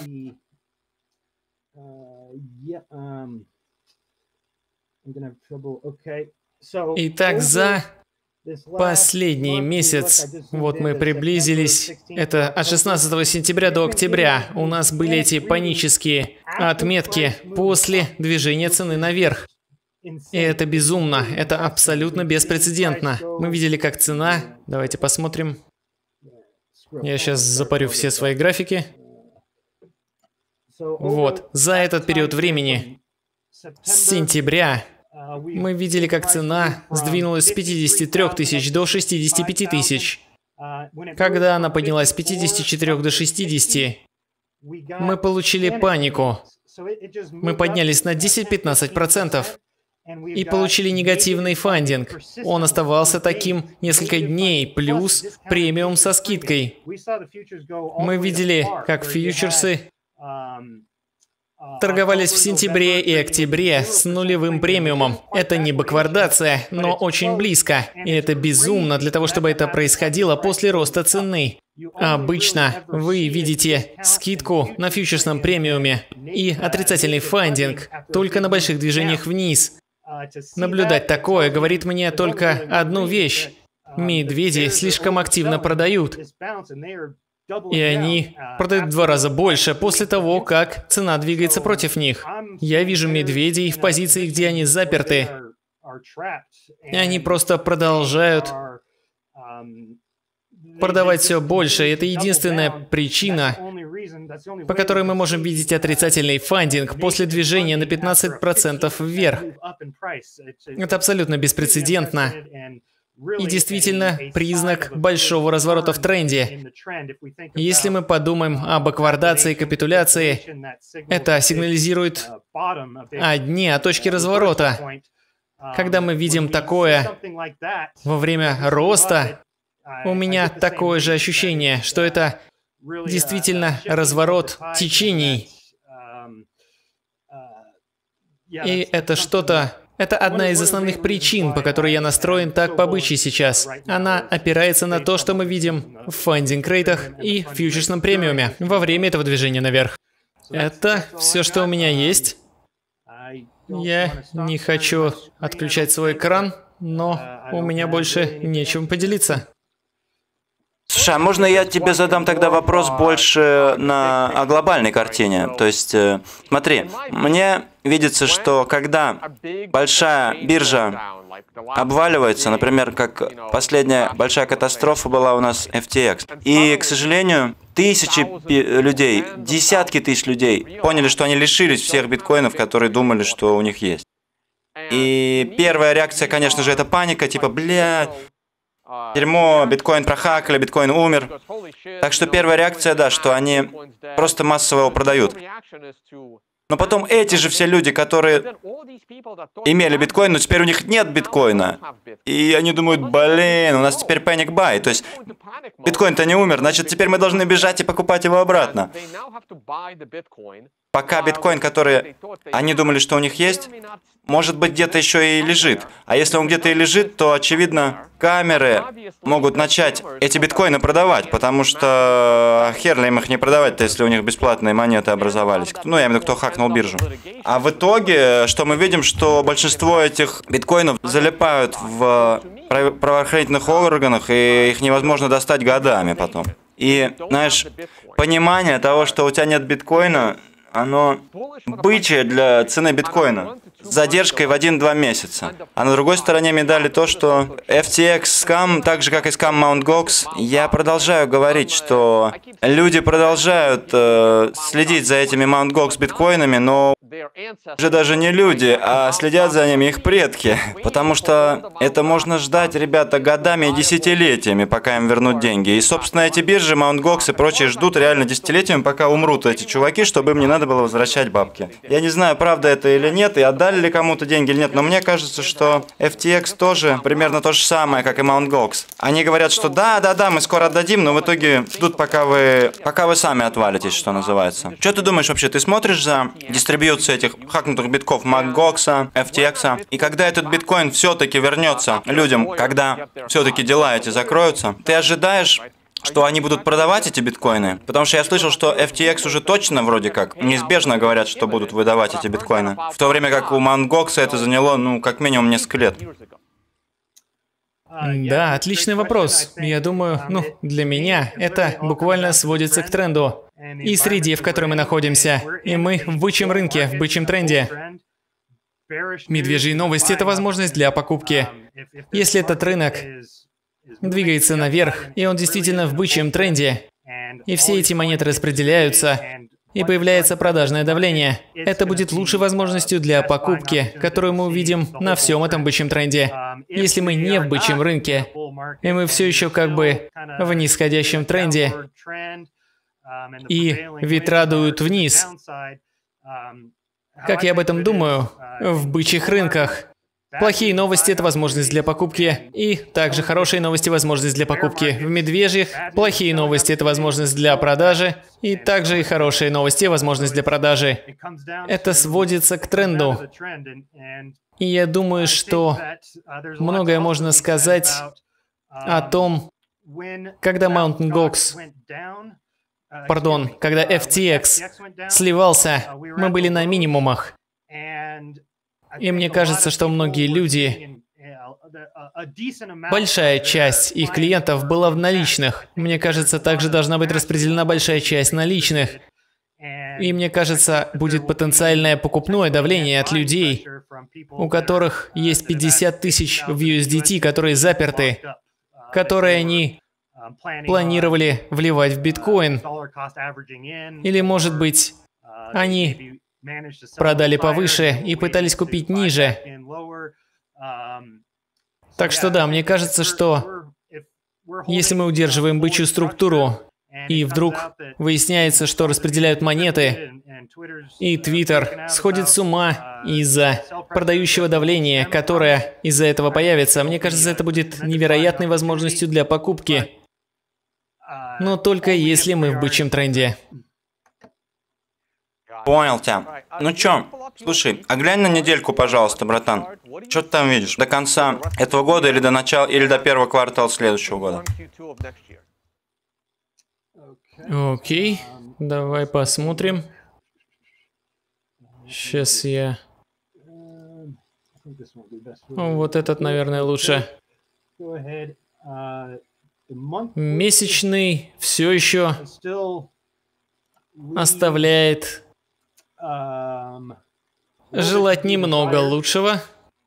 итак, за последний месяц, вот мы приблизились, это от 16 сентября до октября, у нас были эти панические отметки после движения цены наверх. И это безумно, это абсолютно беспрецедентно. Мы видели, как цена, давайте посмотрим. Я сейчас запарю все свои графики. Вот, за этот период времени, с сентября, мы видели, как цена сдвинулась с 53 тысяч до 65 тысяч. Когда она поднялась с 54 до 60, мы получили панику. Мы поднялись на 10-15% и получили негативный фандинг. Он оставался таким несколько дней, плюс премиум со скидкой. Мы видели, как фьючерсы торговались в сентябре и октябре с нулевым премиумом. Это не бэквардация, но очень близко. И это безумно для того, чтобы это происходило после роста цены. Обычно вы видите скидку на фьючерсном премиуме и отрицательный фандинг только на больших движениях вниз. Наблюдать такое говорит мне только одну вещь. Медведи слишком активно продают. И они продают в 2 раза больше после того, как цена двигается против них. Я вижу медведей в позиции, где они заперты. И они просто продолжают продавать все больше. Это единственная причина, по которой мы можем видеть отрицательный фандинг после движения на 15% вверх. Это абсолютно беспрецедентно. И действительно признак большого разворота в тренде. Если мы подумаем об бэквардации и капитуляции, это сигнализирует о дне, о точке разворота. Когда мы видим такое во время роста, у меня такое же ощущение, что это действительно разворот течений. И это что-то... Это одна из основных причин, по которой я настроен так по-бычьи сейчас. Она опирается на то, что мы видим в фандинг-рейтах и в фьючерсном премиуме во время этого движения наверх. Это все, что у меня есть. Я не хочу отключать свой экран, но у меня больше нечем поделиться. Слушай, а можно я тебе задам тогда вопрос больше о глобальной картине? То есть, смотри, мне видится, что когда большая биржа обваливается, например, как последняя большая катастрофа была у нас FTX, и, к сожалению, тысячи людей, десятки тысяч людей поняли, что они лишились всех биткоинов, которые думали, что у них есть. И первая реакция, конечно же, это паника, типа, бля... дерьмо, биткоин прохакали, биткоин умер. Так что первая реакция, да, что они просто массово его продают. Но потом эти же все люди, которые имели биткоин, но теперь у них нет биткоина. И они думают, блин, у нас теперь panic buy. То есть биткоин-то не умер, значит теперь мы должны бежать и покупать его обратно. Пока биткоин, который они думали, что у них есть, может быть где-то еще и лежит. А если он где-то и лежит, то, очевидно, камеры могут начать эти биткоины продавать, потому что хер ли им их не продавать-то, если у них бесплатные монеты образовались. Ну, я имею в виду, кто хакнул биржу. А в итоге, что мы видим, что большинство этих биткоинов залипают в правоохранительных органах, и их невозможно достать годами потом. И, знаешь, понимание того, что у тебя нет биткоина, оно бычье для цены биткоина с задержкой в 1-2 месяца. А на другой стороне медали то, что FTX скам, так же как и скам Mt. Gox, я продолжаю говорить, что люди продолжают следить за этими Mt. Gox биткоинами, но уже даже не люди, а следят за ними их предки. Потому что это можно ждать, ребята, годами и десятилетиями, пока им вернут деньги. И, собственно, эти биржи, Mt. Gox и прочие ждут реально десятилетиями, пока умрут эти чуваки, чтобы им не надо было возвращать бабки. Я не знаю, правда это или нет, и отдали ли кому-то деньги или нет, но мне кажется, что FTX тоже примерно то же самое, как и Mt. Gox. Они говорят, что да, мы скоро отдадим, но в итоге ждут, пока вы сами отвалитесь, что называется. Что ты думаешь вообще? Ты смотришь за дистрибьюцией этих хакнутых битков Mt. Gox, FTX, и когда этот биткоин все-таки вернется людям, когда все-таки дела эти закроются, ты ожидаешь, что они будут продавать эти биткоины? Потому что я слышал, что FTX уже точно вроде как неизбежно говорят, что будут выдавать эти биткоины. В то время как у Mt. Gox это заняло, ну, как минимум несколько лет. Да, отличный вопрос. Я думаю, для меня это буквально сводится к тренду и среде, в которой мы находимся. И мы в бычьем рынке, в бычьем тренде. Медвежьи новости – это возможность для покупки. Если этот рынок двигается наверх, и он действительно в бычьем тренде, и все эти монеты распределяются, и появляется продажное давление, это будет лучшей возможностью для покупки, которую мы увидим на всем этом бычьем тренде. Если мы не в бычьем рынке, и мы все еще как бы в нисходящем тренде, и ветра дуют вниз, как я об этом думаю, в бычьих рынках, плохие новости – это возможность для покупки, и также хорошие новости – возможность для покупки. В медвежьих плохие новости – это возможность для продажи, и также и хорошие новости – возможность для продажи. Это сводится к тренду. И я думаю, что многое можно сказать о том, когда Mt. Gox, когда FTX сливался, мы были на минимумах. И мне кажется, что многие люди, большая часть их клиентов была в наличных. Мне кажется, также должна быть распределена большая часть наличных. И мне кажется, будет потенциальное покупное давление от людей, у которых есть 50 тысяч в USDT, которые заперты, которые они планировали вливать в биткоин. Или, может быть, они продали повыше и пытались купить ниже. Так что да, мне кажется, что если мы удерживаем бычью структуру, и вдруг выясняется, что распределяют монеты, и Twitter сходит с ума из-за продающего давления, которое из-за этого появится, мне кажется, это будет невероятной возможностью для покупки. Но только если мы в бычьем тренде. Понял тебя. Ну чё, слушай, а глянь на недельку, пожалуйста, братан. Что ты там видишь? До конца этого года или до начала, или до первого квартала следующего года? Окей, давай посмотрим. Сейчас я... Вот этот, наверное, лучше. Месячный все еще оставляет желать немного лучшего.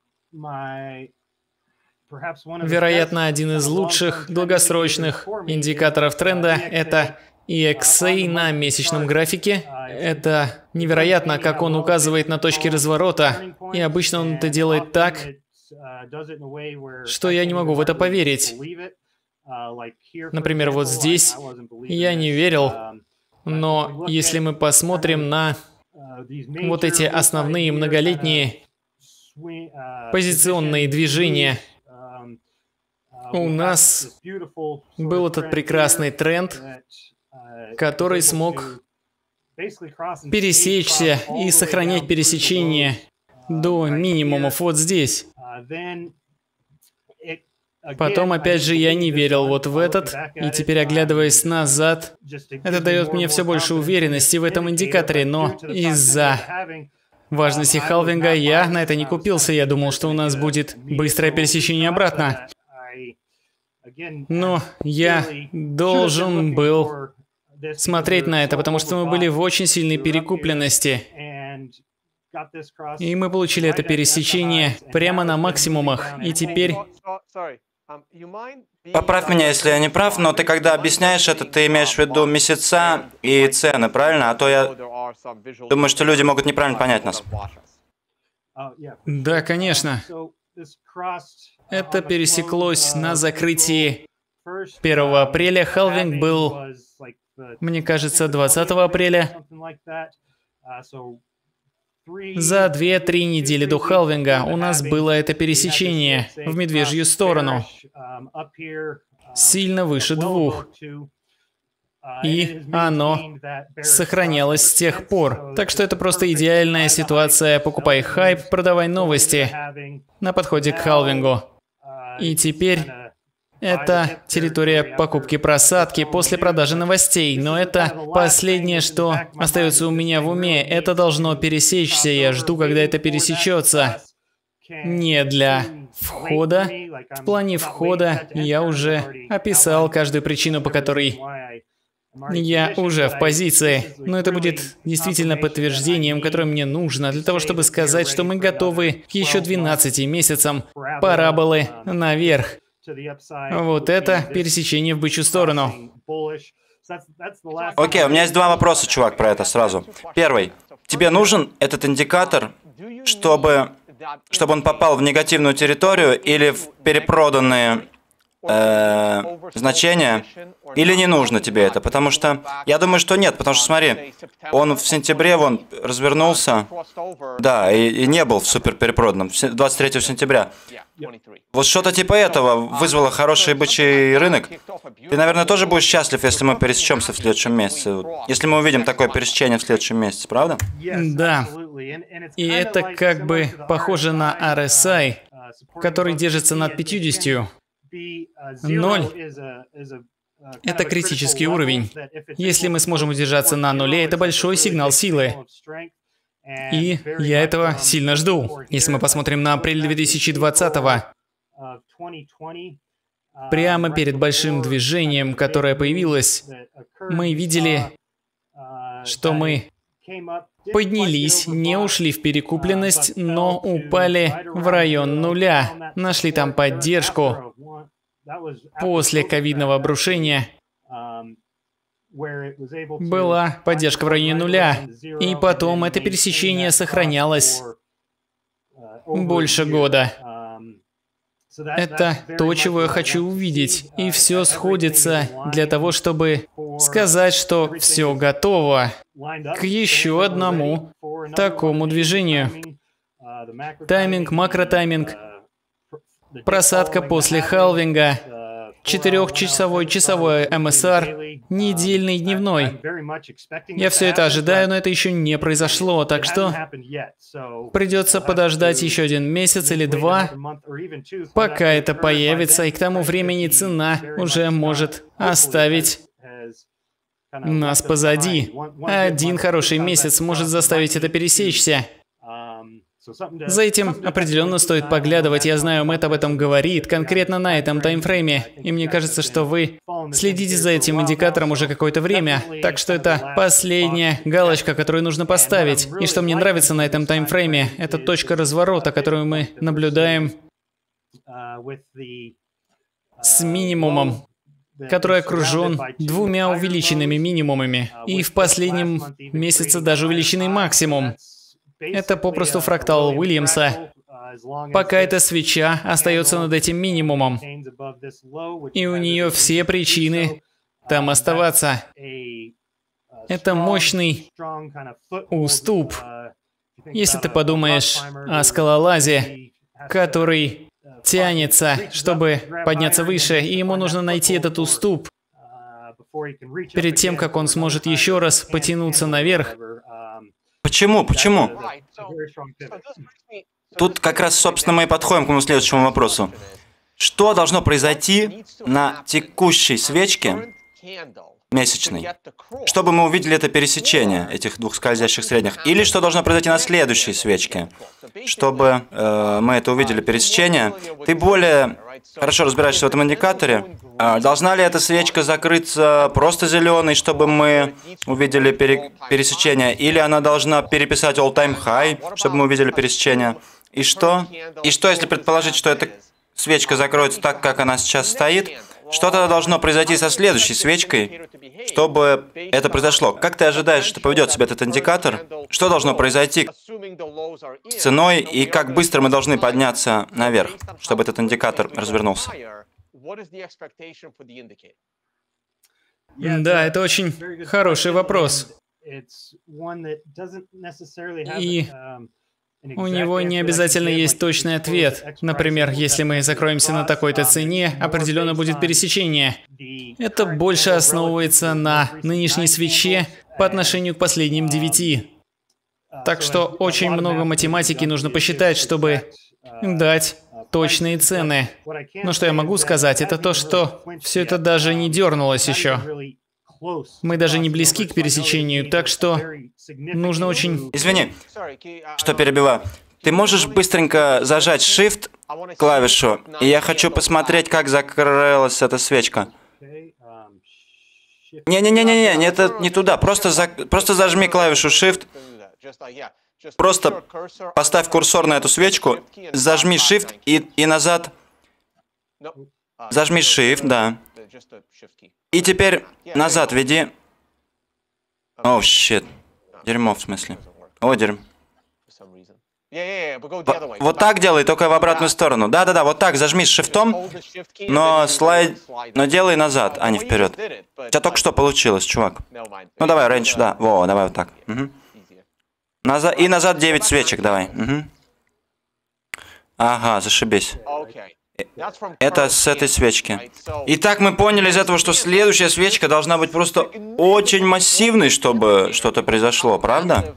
Вероятно, один из лучших долгосрочных индикаторов тренда – это EXA на месячном графике. Это невероятно, как он указывает на точки разворота. И обычно он это делает так, что я не могу в это поверить. Например, вот здесь я не верил, но если мы посмотрим на вот эти основные многолетние позиционные движения, у нас был этот прекрасный тренд, который смог пересечься и сохранять пересечение до минимумов вот здесь. Потом, опять же, я не верил вот в этот, и теперь, оглядываясь назад, это дает мне все больше уверенности в этом индикаторе, но из-за важности халвинга я на это не купился. Я думал, что у нас будет быстрое пересечение обратно. Но я должен был смотреть на это, потому что мы были в очень сильной перекупленности. И мы получили это пересечение прямо на максимумах. И теперь... Поправь меня, если я не прав, но ты когда объясняешь это, ты имеешь в виду месяца и цены, правильно? А то я думаю, что люди могут неправильно понять нас. Да, конечно. Это пересеклось на закрытии 1 апреля. Халвинг был, мне кажется, 20 апреля. За 2-3 недели до халвинга у нас было это пересечение в медвежью сторону, сильно выше 2. И оно сохранялось с тех пор. Так что это просто идеальная ситуация. Покупай хайп, продавай новости на подходе к халвингу. И теперь это территория покупки-просадки после продажи новостей. Но это последнее, что остается у меня в уме. Это должно пересечься. Я жду, когда это пересечется. Не для входа. В плане входа я уже описал каждую причину, по которой я уже в позиции. Но это будет действительно подтверждением, которое мне нужно, для того, чтобы сказать, что мы готовы к еще 12 месяцам параболы наверх. Вот это пересечение в бычью сторону. Окей, у меня есть 2 вопроса, чувак, про это сразу. Первый. Тебе нужен этот индикатор, чтобы он попал в негативную территорию или в перепроданные значения, или не нужно тебе это? Потому что я думаю, что нет, потому что смотри, он в сентябре вон развернулся, да, и не был в супер перепроданном, 23 сентября. Вот что-то типа этого вызвало хороший бычий рынок. Ты, наверное, тоже будешь счастлив, если мы пересечемся в следующем месяце, если мы увидим такое пересечение в следующем месяце, правда? Да. И это как бы похоже на RSI, который держится над 50. 0 – это критический уровень. Если мы сможем удержаться на нуле, это большой сигнал силы. И я этого сильно жду. Если мы посмотрим на апрель 2020-го, прямо перед большим движением, которое появилось, мы видели, что мы поднялись, не ушли в перекупленность, но упали в район нуля. Нашли там поддержку. После ковидного обрушения была поддержка в районе нуля. И потом это пересечение сохранялось больше года. Это то, чего я хочу увидеть. И все сходится для того, чтобы сказать, что все готово к еще одному такому движению. Тайминг, макротайминг, просадка после халвинга, 4-часовой, часовой MSR, недельный, дневной. Я все это ожидаю, но это еще не произошло, так что придется подождать еще 1 месяц или 2, пока это появится, и к тому времени цена уже может оставить нас позади. 1 хороший месяц может заставить это пересечься. За этим определенно стоит поглядывать. Я знаю, Мэтт об этом говорит, конкретно на этом таймфрейме. И мне кажется, что вы следите за этим индикатором уже какое-то время. Так что это последняя галочка, которую нужно поставить. И что мне нравится на этом таймфрейме, это точка разворота, которую мы наблюдаем с минимумом, который окружен 2 увеличенными минимумами. И в последнем месяце даже увеличенный максимум. Это попросту фрактал Уильямса. пока эта свеча остается над этим минимумом. И у нее все причины там оставаться. Это мощный уступ. Если ты подумаешь о скалолазе, который тянется, чтобы подняться выше, и ему нужно найти этот уступ перед тем, как он сможет еще раз потянуться наверх. Почему? Почему? Тут как раз, собственно, мы и подходим к моему следующему вопросу. Что должно произойти на текущей свечке месячной, чтобы мы увидели это пересечение этих двух скользящих средних? Или что должно произойти на следующей свечке, чтобы мы это увидели, пересечение? Ты более хорошо разбираешься в этом индикаторе. Должна ли эта свечка закрыться просто зеленой, чтобы мы увидели пересечение? Или она должна переписать all-time high, чтобы мы увидели пересечение? И что? И что, если предположить, что эта свечка закроется так, как она сейчас стоит? Что тогда должно произойти со следующей свечкой, чтобы это произошло? Как ты ожидаешь, что поведет себя этот индикатор? Что должно произойти с ценой и как быстро мы должны подняться наверх, чтобы этот индикатор развернулся? Да, это очень хороший вопрос. И у него не обязательно есть точный ответ. Например, если мы закроемся на такой-то цене, определенно будет пересечение. Это больше основывается на нынешней свече по отношению к последним 9. Так что очень много математики нужно посчитать, чтобы дать точные цены. Но что я могу сказать, это то, что все это даже не дернулось еще. Мы даже не близки к пересечению, так что нужно очень... Извини, что перебиваю. Ты можешь быстренько зажать Shift клавишу, и я хочу посмотреть, как закрылась эта свечка. Не-не-не-не, это не туда. Просто зажми клавишу Shift. Просто поставь курсор на эту свечку, зажми Shift и назад. Зажми Shift, да. И теперь назад веди. О, щит. Дерьмо, в смысле. О, дерьмо. Вот так делай, только в обратную сторону. Да-да-да, вот так, зажми с шифтом, но делай назад, а не вперед. У тебя только что получилось, чувак. Ну давай, рейндж, да. Во, давай вот так. Угу. И назад 9 свечек, давай. Угу. Ага, зашибись. Это с этой свечки. Итак, мы поняли из этого, что следующая свечка должна быть просто очень массивной, чтобы что-то произошло, правда?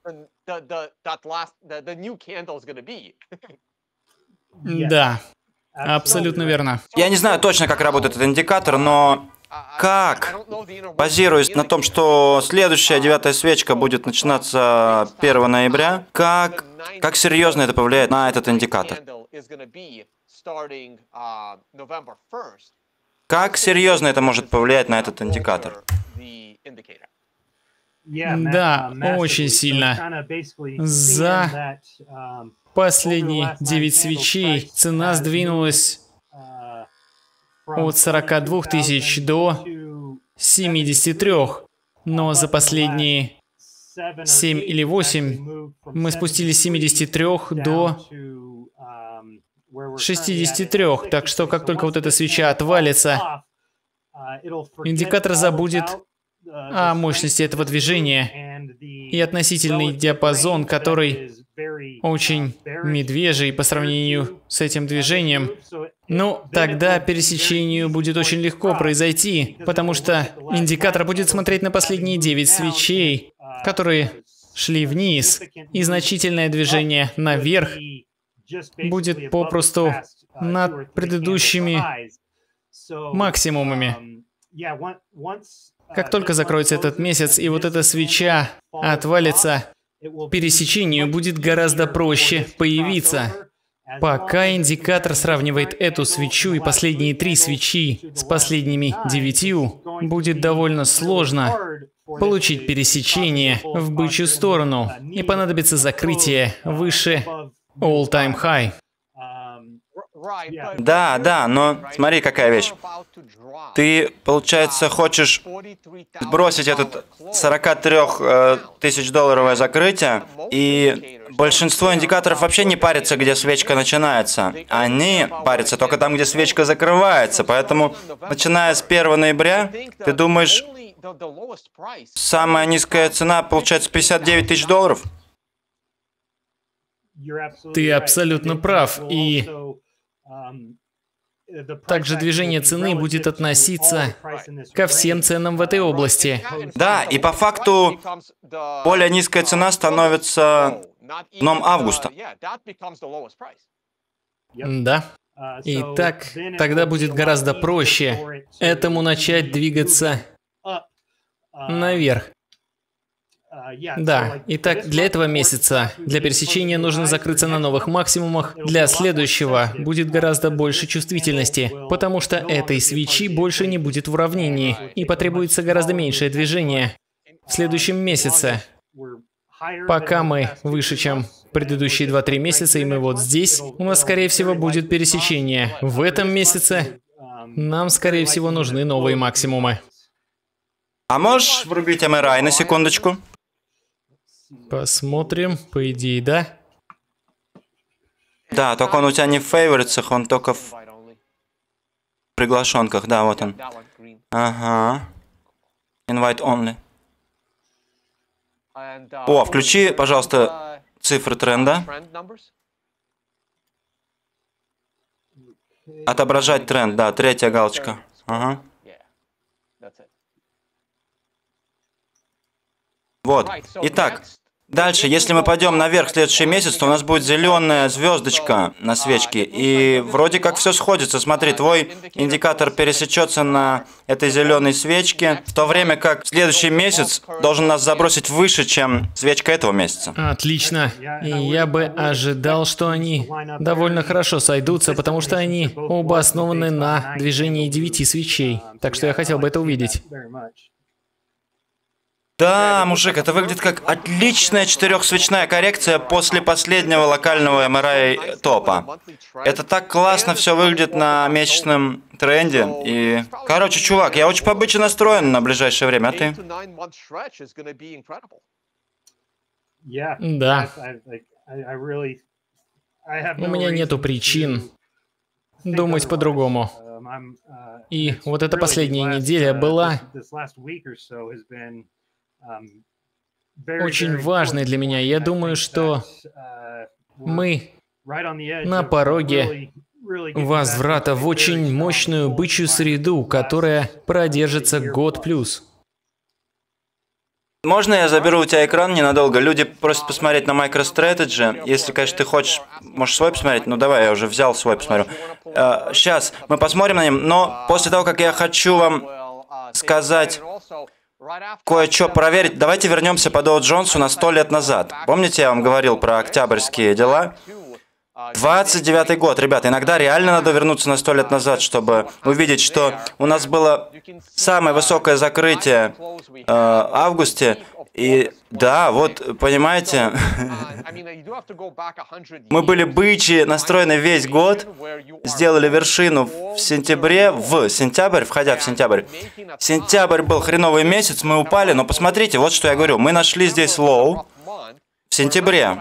Да, абсолютно верно. Я не знаю точно, как работает этот индикатор, но как, базируясь на том, что следующая 9-я свечка будет начинаться 1 ноября, как серьезно это повлияет на этот индикатор? Как серьезно это может повлиять на этот индикатор? Да, очень сильно. За последние 9 свечей цена сдвинулась от 42 тысяч до 73. Но за последние 7 или 8 мы спустились с 73 до 63. Так что как только вот эта свеча отвалится, индикатор забудет о мощности этого движения. И относительный диапазон, который очень медвежий по сравнению с этим движением, ну, тогда пересечению будет очень легко произойти, потому что индикатор будет смотреть на последние 9 свечей, которые шли вниз, и значительное движение наверх будет попросту над предыдущими максимумами. Как только закроется этот месяц, и вот эта свеча отвалится, пересечению будет гораздо проще появиться. Пока индикатор сравнивает эту свечу и последние 3 свечи с последними 9, будет довольно сложно получить пересечение в бычью сторону, и понадобится закрытие выше all-time high. Да, да, но смотри, какая вещь. Ты, получается, хочешь сбросить это 43 тысяч-долларовое закрытие, и большинство индикаторов вообще не парятся, где свечка начинается. Они парятся только там, где свечка закрывается. Поэтому, начиная с 1 ноября, ты думаешь, самая низкая цена получается 59 тысяч долларов? Ты абсолютно прав. И также движение цены будет относиться ко всем ценам в этой области. Да, и по факту более низкая цена становится дном августа. Да. И так, тогда будет гораздо проще этому начать двигаться наверх. Да, итак, для этого месяца, для пересечения нужно закрыться на новых максимумах, для следующего будет гораздо больше чувствительности, потому что этой свечи больше не будет в уравнении, и потребуется гораздо меньшее движение в следующем месяце. Пока мы выше, чем предыдущие 2-3 месяца, и мы вот здесь, у нас, скорее всего, будет пересечение. В этом месяце нам, скорее всего, нужны новые максимумы. А можешь врубить MRI на секундочку? Посмотрим, по идее, да? Да, только он у тебя не в фейворитсах, он только в приглашенках. Да, вот он. Ага. Invite only. О, включи, пожалуйста, цифры тренда. Отображать тренд, да, 3-я галочка. Ага. Вот. Итак, дальше, если мы пойдем наверх в следующий месяц, то у нас будет зеленая звездочка на свечке. И вроде как все сходится. Смотри, твой индикатор пересечется на этой зеленой свечке, в то время как следующий месяц должен нас забросить выше, чем свечка этого месяца. Отлично. И я бы ожидал, что они довольно хорошо сойдутся, потому что они оба основаны на движении 9 свечей. Так что я хотел бы это увидеть. Да, мужик, это выглядит как отличная 4-свечная коррекция после последнего локального MRI топа. Это так классно все выглядит на месячном тренде. И, короче, чувак, я очень побычно настроен на ближайшее время, а ты? Да. У меня нету причин думать по-другому. И вот эта последняя неделя была очень важной для меня. Я думаю, что мы на пороге возврата в очень мощную бычью среду, которая продержится год плюс. Можно я заберу у тебя экран ненадолго? Люди просят посмотреть на MicroStrategy. Если, конечно, ты хочешь, можешь свой посмотреть. Ну давай, я уже взял свой, посмотрю. Сейчас мы посмотрим на нем, но после того, как я хочу вам сказать кое-что проверить, давайте вернемся по Доу Джонсу на 100 лет назад. Помните, я вам говорил про октябрьские дела? 29-й год, ребята, иногда реально надо вернуться на 100 лет назад, чтобы увидеть, что у нас было самое высокое закрытие в августе. И да, вот, понимаете, мы были бычьи, настроены весь год, сделали вершину в сентябре, сентябрь, входя в сентябрь. Сентябрь был хреновый месяц, мы упали, но посмотрите, вот что я говорю, мы нашли здесь лоу в сентябре.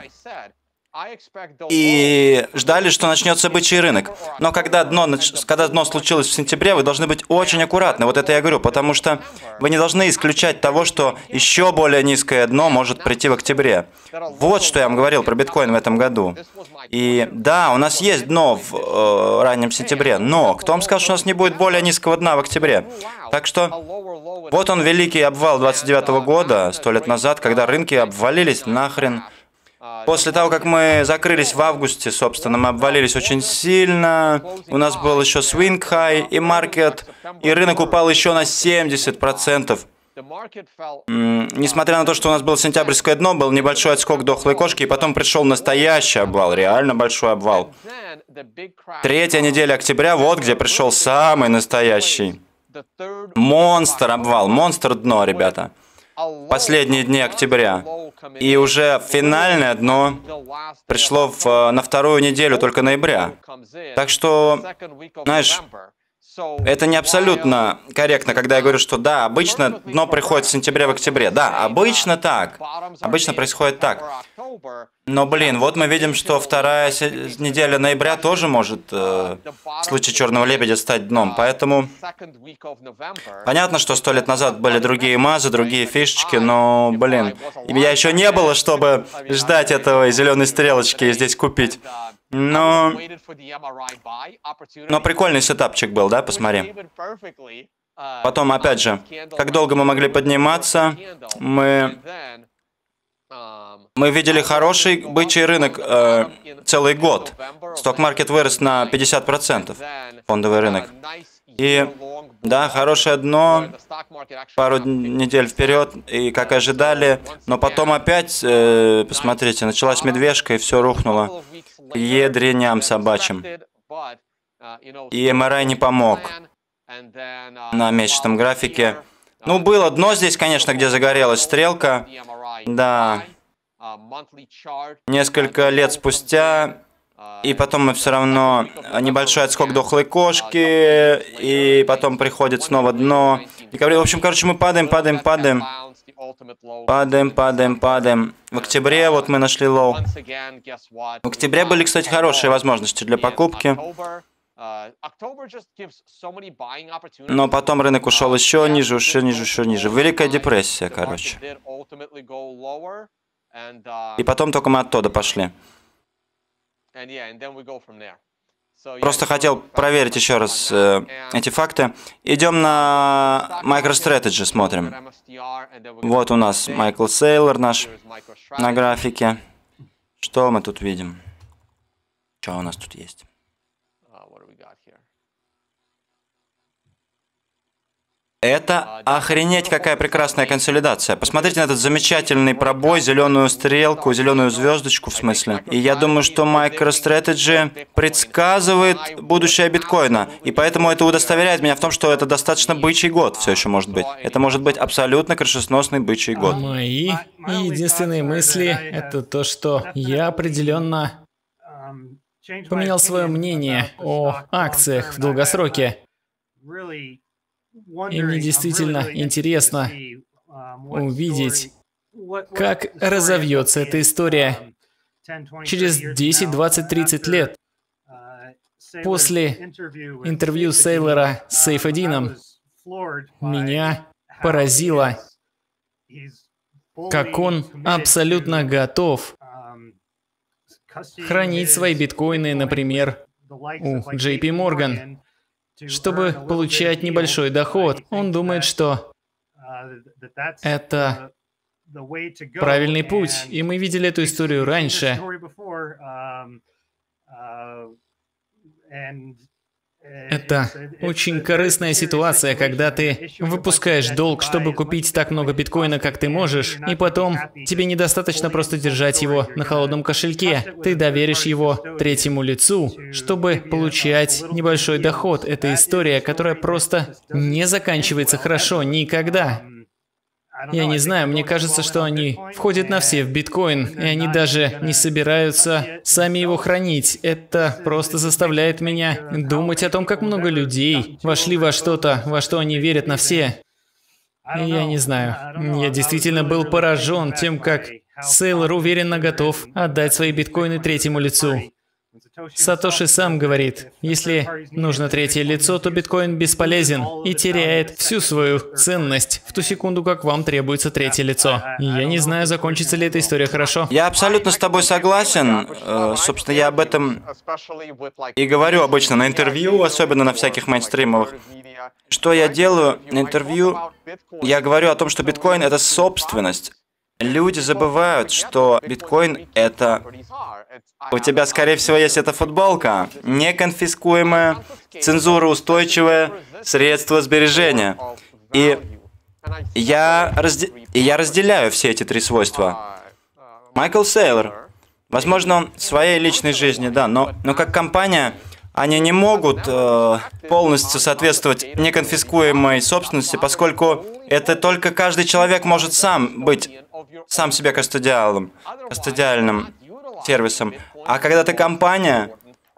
И ждали, что начнется бычий рынок. Но когда дно случилось в сентябре, вы должны быть очень аккуратны. Вот это я говорю, потому что вы не должны исключать того, что еще более низкое дно может прийти в октябре. Вот что я вам говорил про биткоин в этом году. И да, у нас есть дно в раннем сентябре, но кто вам сказал, что у нас не будет более низкого дна в октябре? Так что вот он, великий обвал 29-го года, 100 лет назад, когда рынки обвалились нахрен. После того, как мы закрылись в августе, собственно, мы обвалились очень сильно. У нас был еще swing high и маркет, и рынок упал еще на 70%. Несмотря на то, что у нас было сентябрьское дно, был небольшой отскок дохлой кошки, и потом пришел настоящий обвал, реально большой обвал. 3-я неделя октября, вот где пришел самый настоящий монстр обвал, монстр дно, ребята. последние дни октября. И уже финальное дно пришло на вторую неделю только ноября. Так что, знаешь, это не абсолютно корректно, когда я говорю, что да, обычно дно приходит в сентябре, в октябре. Да, обычно так. Обычно происходит так. Но, блин, вот мы видим, что вторая неделя ноября тоже может в случае черного лебедя стать дном. Поэтому понятно, что 100 лет назад были другие мазы, другие фишечки, но, блин, я еще не было, чтобы ждать этого зеленой стрелочки и здесь купить. Но прикольный сетапчик был, да, посмотри. Потом, опять же, как долго мы могли подниматься, мы видели хороший бычий рынок целый год. Сток-маркет вырос на 50%, фондовый рынок. И, да, хорошее дно, пару недель вперед, и как ожидали, но потом опять, посмотрите, началась медвежка, и все рухнуло. Едреням собачьим. И MRI не помог на месячном графике. Ну, было дно здесь, конечно, где загорелась стрелка. Да. Несколько лет спустя, и потом мы все равно небольшой отскок дохлой кошки, и потом приходит снова дно. И, в общем, короче, мы падаем. Падаем. В октябре вот мы нашли лоу. В октябре были, кстати, хорошие возможности для покупки. Но потом рынок ушел еще ниже. Великая депрессия, короче. И потом только мы оттуда пошли. Просто хотел проверить еще раз эти факты. Идем на MicroStrategy, смотрим. Вот у нас Майкл Сейлор наш на графике. Что мы тут видим? Что у нас тут есть? Это охренеть какая прекрасная консолидация. Посмотрите на этот замечательный пробой, зеленую стрелку, зеленую звездочку в смысле. И я думаю, что MicroStrategy предсказывает будущее биткоина. И поэтому это удостоверяет меня в том, что это достаточно бычий год все еще может быть. Это может быть абсолютно крышесносный бычий год. Мои единственные мысли — это то, что я определенно поменял свое мнение о акциях в долгосроке. И мне действительно интересно увидеть, как разовьется эта история через 10, 20, 30 лет. После интервью Сейлора с Сейф-Эдином меня поразило, как он абсолютно готов хранить свои биткоины, например, у JP Morgan, чтобы получать небольшой доход. Он думает, что это правильный путь. И мы видели эту историю раньше. Это очень корыстная ситуация, когда ты выпускаешь долг, чтобы купить так много биткоина, как ты можешь, и потом тебе недостаточно просто держать его на холодном кошельке. Ты доверишь его третьему лицу, чтобы получать небольшой доход. Это история, которая просто не заканчивается хорошо никогда. Я не знаю, мне кажется, что они входят на все в биткоин, и они даже не собираются сами его хранить. Это просто заставляет меня думать о том, как много людей вошли во что-то, во что они верят на все. И я не знаю, я действительно был поражен тем, как Сейлор уверенно готов отдать свои биткоины третьему лицу. Сатоши сам говорит, если нужно третье лицо, то биткоин бесполезен и теряет всю свою ценность в ту секунду, как вам требуется третье лицо. И я не знаю, закончится ли эта история хорошо. Я абсолютно с тобой согласен. Собственно, я об этом и говорю обычно на интервью, особенно на всяких мейнстримовых. Что я делаю на интервью? Я говорю о том, что биткоин — это собственность. Люди забывают, что биткоин — это... У тебя, скорее всего, есть эта футболка. Неконфискуемое, цензуроустойчивое средство сбережения. И я разделяю все эти три свойства. Майкл Сейлор, возможно, он в своей личной жизни, да, но как компания, они не могут полностью соответствовать неконфискуемой собственности, поскольку это только каждый человек может сам быть, сам себе кастодиальным сервисом. А когда ты компания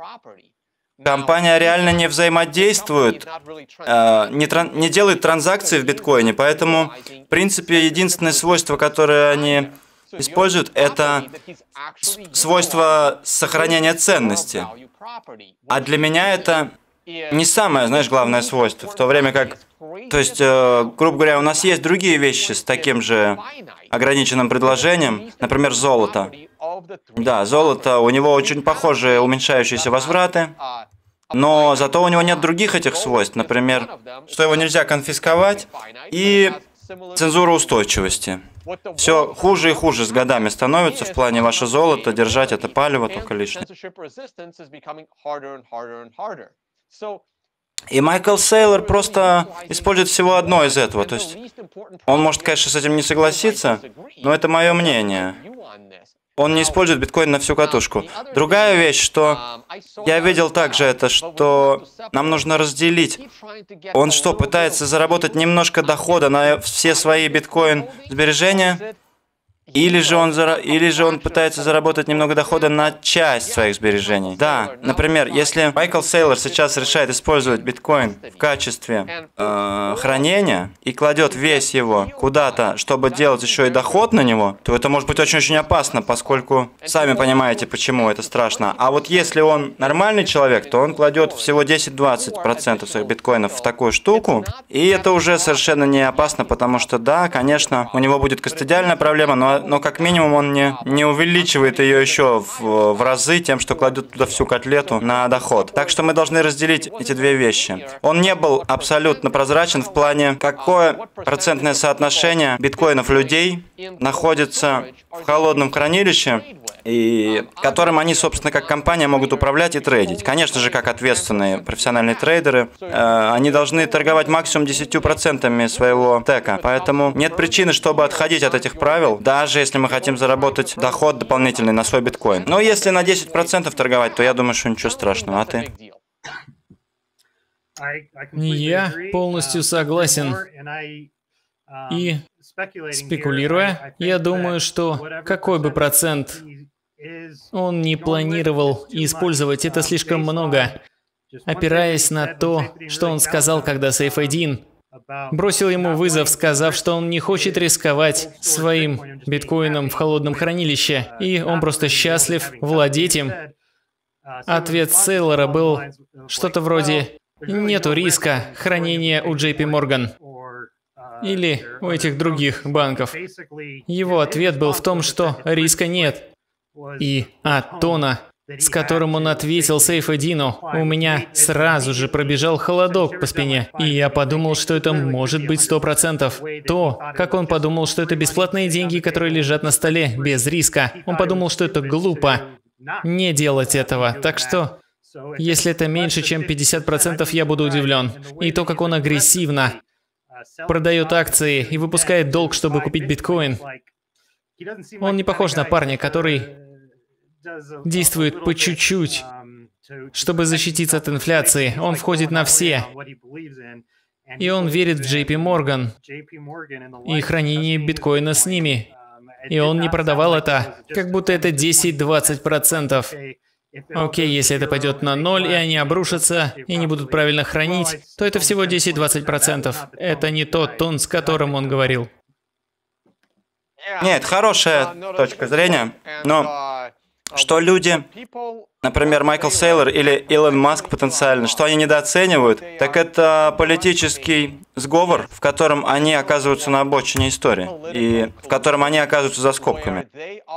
реально не взаимодействует, не делает транзакции в биткоине, поэтому, в принципе, единственное свойство, которое они используют, это свойство сохранения ценности. А для меня это не самое, знаешь, главное свойство, в то время как, то есть, грубо говоря, у нас есть другие вещи с таким же ограниченным предложением, например, золото. Да, золото, у него очень похожие уменьшающиеся возвраты, но зато у него нет других этих свойств, например, что его нельзя конфисковать и цензура устойчивости. Все хуже и хуже с годами становится в плане ваше золото, держать это палево только лишнее. И Майкл Сейлор просто использует всего одно из этого. То есть он может, конечно, с этим не согласиться, но это мое мнение. Он не использует биткоин на всю катушку. Другая вещь, что я видел также это, что нам нужно разделить. Он что, пытается заработать немножко дохода на все свои биткоин-сбережения? Или же он пытается заработать немного дохода на часть своих сбережений. Да, например, если Майкл Сейлор сейчас решает использовать биткоин в качестве хранения и кладет весь его куда-то, чтобы делать еще и доход на него, то это может быть очень-очень опасно, поскольку сами понимаете, почему это страшно. А вот если он нормальный человек, то он кладет всего 10-20% своих биткоинов в такую штуку, и это уже совершенно не опасно, потому что да, конечно, у него будет кастодиальная проблема, но как минимум он не увеличивает ее еще в разы тем, что кладет туда всю котлету на доход. Так что мы должны разделить эти две вещи. Он не был абсолютно прозрачен в плане, какое процентное соотношение биткоинов людей находится в холодном хранилище, и которым они, собственно, как компания могут управлять и трейдить. Конечно же, как ответственные профессиональные трейдеры, они должны торговать максимум 10% своего тека. Поэтому нет причины, чтобы отходить от этих правил, даже если мы хотим заработать доход дополнительный на свой биткоин. Но если на 10% торговать, то я думаю, что ничего страшного. А ты? Я полностью согласен. И спекулируя, я думаю, что какой бы процент он не планировал использовать, это слишком много, опираясь на то, что он сказал, когда Сейф-1 бросил ему вызов, сказав, что он не хочет рисковать своим биткоином в холодном хранилище, и он просто счастлив владеть им. Ответ Сейлора был что-то вроде «нету риска хранения у JP Morgan» или у этих других банков. Его ответ был в том, что риска нет. И от тона, с которым он ответил Сейф-1, у меня сразу же пробежал холодок по спине. И я подумал, что это может быть 100%. То, как он подумал, что это бесплатные деньги, которые лежат на столе, без риска. Он подумал, что это глупо не делать этого. Так что, если это меньше, чем 50%, я буду удивлен. И то, как он агрессивно продает акции и выпускает долг, чтобы купить биткоин. Он не похож на парня, который действует по чуть-чуть, чтобы защититься от инфляции. Он входит на все. И он верит в JP Morgan и хранение биткоина с ними. И он не продавал это, как будто это 10-20%. Окей, если это пойдет на 0, и они обрушатся, и не будут правильно хранить, то это всего 10-20%. Это не тот тон, с которым он говорил. Нет, хорошая точка зрения, но что люди, например, Майкл Сейлор или Илон Маск потенциально, что они недооценивают, так это политический сговор, в котором они оказываются на обочине истории, и в котором они оказываются за скобками.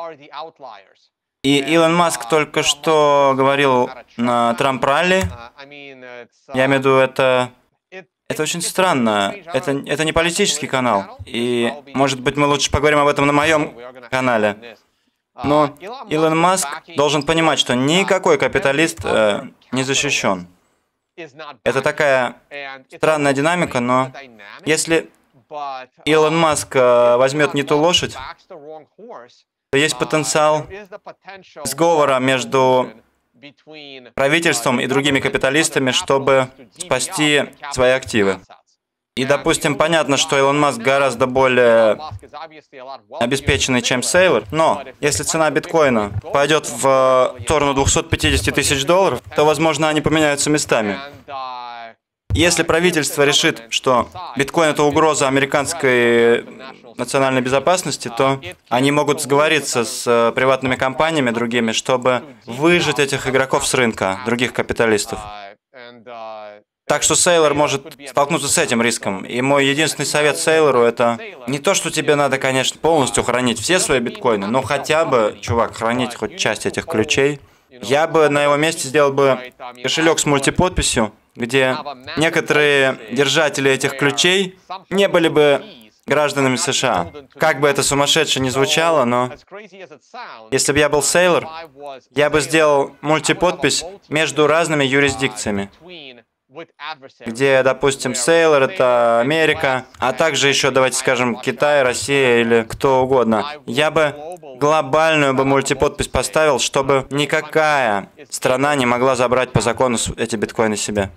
И Илон Маск только что говорил на Трамп-ралли, я имею в виду, это очень странно, это не политический канал, и, может быть, мы лучше поговорим об этом на моем канале. Но Илон Маск должен понимать, что никакой капиталист не защищен. Это такая странная динамика, но если Илон Маск возьмет не ту лошадь, то есть потенциал сговора между правительством и другими капиталистами, чтобы спасти свои активы. И, допустим, понятно, что Илон Маск гораздо более обеспеченный, чем Сейлор, но если цена биткоина пойдет в сторону 250 тысяч долларов, то, возможно, они поменяются местами. Если правительство решит, что биткоин – это угроза американской национальной безопасности, то они могут сговориться с приватными компаниями другими, чтобы выжать этих игроков с рынка, других капиталистов. Так что Сейлор может столкнуться с этим риском. И мой единственный совет Сейлору – это не то, что тебе надо, конечно, полностью хранить все свои биткоины, но хотя бы, чувак, хранить хоть часть этих ключей. Я бы на его месте сделал бы кошелек с мультиподписью, где некоторые держатели этих ключей не были бы гражданами США. Как бы это сумасшедше не звучало, но если бы я был Сейлор, я бы сделал мультиподпись между разными юрисдикциями, где, допустим, Сейлор — это Америка, а также еще, давайте скажем, Китай, Россия или кто угодно. Я бы глобальную мультиподпись поставил, чтобы никакая страна не могла забрать по закону эти биткоины себе.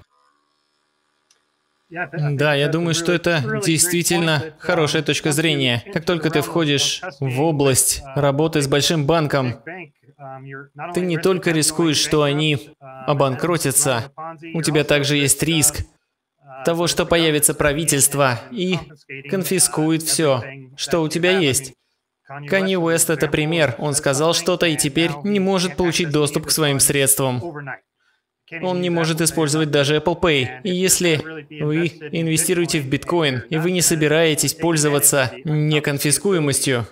Да, я думаю, что это действительно хорошая точка зрения. Как только ты входишь в область работы с большим банком, ты не только рискуешь, что они обанкротятся, у тебя также есть риск того, что появится правительство и конфискует все, что у тебя есть. Канье Уэст — это пример. Он сказал что-то и теперь не может получить доступ к своим средствам. Он не может использовать даже Apple Pay. И если вы инвестируете в биткоин, и вы не собираетесь пользоваться неконфискуемостью,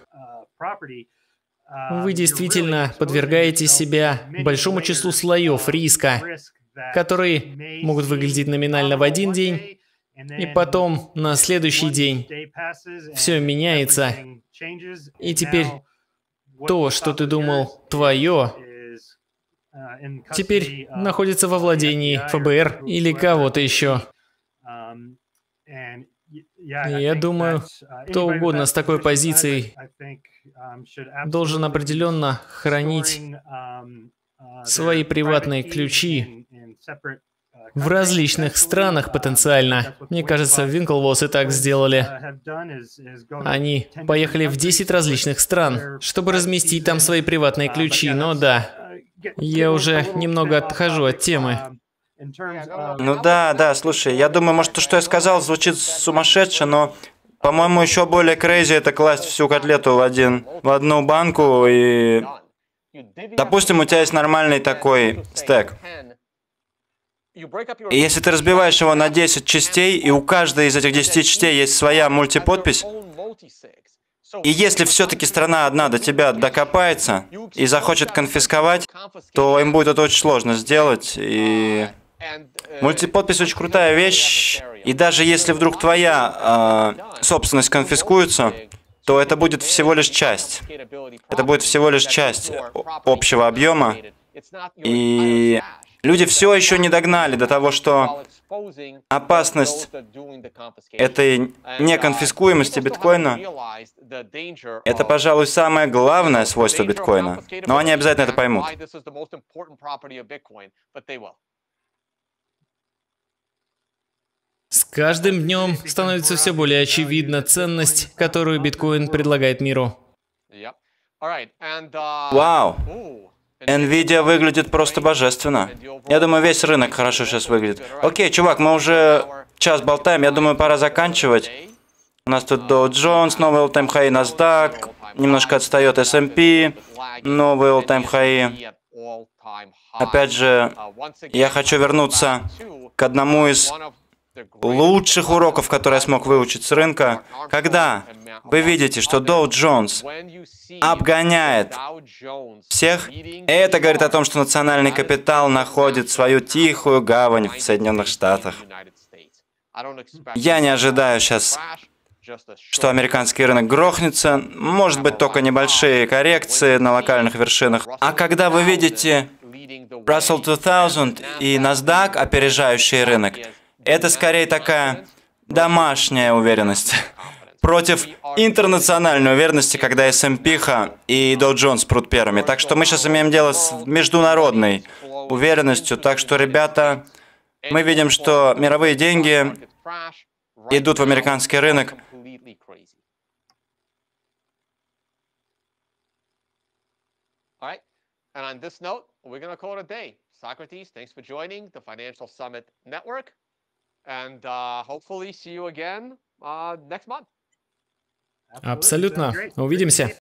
вы действительно подвергаете себя большому числу слоев риска, которые могут выглядеть номинально в один день, и потом на следующий день все меняется, и теперь то, что ты думал твое, теперь находится во владении ФБР или кого-то еще. Я думаю, кто угодно с такой позицией должен определенно хранить свои приватные ключи в различных странах потенциально. Мне кажется, Winklevoss и так сделали. Они поехали в 10 различных стран, чтобы разместить там свои приватные ключи, но да, я уже немного отхожу от темы. Ну да, слушай, я думаю, может, то, что я сказал, звучит сумасшедше, но, по-моему, еще более крейзи это класть всю котлету в одну банку и... Допустим, у тебя есть нормальный такой стек. И если ты разбиваешь его на 10 частей, и у каждой из этих 10 частей есть своя мультиподпись, и если все-таки страна одна до тебя докопается и захочет конфисковать, то им будет это очень сложно сделать. И мультиподпись очень крутая вещь. И даже если вдруг твоя собственность конфискуется, то это будет всего лишь часть. Это будет всего лишь часть общего объема. И люди все еще не догнали до того, что опасность этой неконфискуемости биткоина — это, пожалуй, самое главное свойство биткоина. Но они обязательно это поймут. С каждым днем становится все более очевидна ценность, которую биткоин предлагает миру. Вау! Nvidia выглядит просто божественно. Я думаю, весь рынок хорошо сейчас выглядит. Окей, чувак, мы уже час болтаем, я думаю, пора заканчивать. У нас тут Dow Jones, новый all-time high, NASDAQ, немножко отстает S&P, новый all-time high. Опять же, я хочу вернуться к одному из лучших уроков, которые я смог выучить с рынка. Когда вы видите, что Dow Jones обгоняет всех, это говорит о том, что национальный капитал находит свою тихую гавань в Соединенных Штатах. Я не ожидаю сейчас, что американский рынок грохнется. Может быть, только небольшие коррекции на локальных вершинах. А когда вы видите Russell 2000 и NASDAQ, опережающий рынок, это скорее такая домашняя уверенность. против интернациональной уверенности, когда S&P и Dow Jones прут первыми. Так что мы сейчас имеем дело с международной уверенностью. Так что, ребята, мы видим, что мировые деньги идут в американский рынок. And on this note, we're going to call it a day. Socrates, thanks for joining the Financial Summit Network. And hopefully see you again next month. Абсолютно. Увидимся.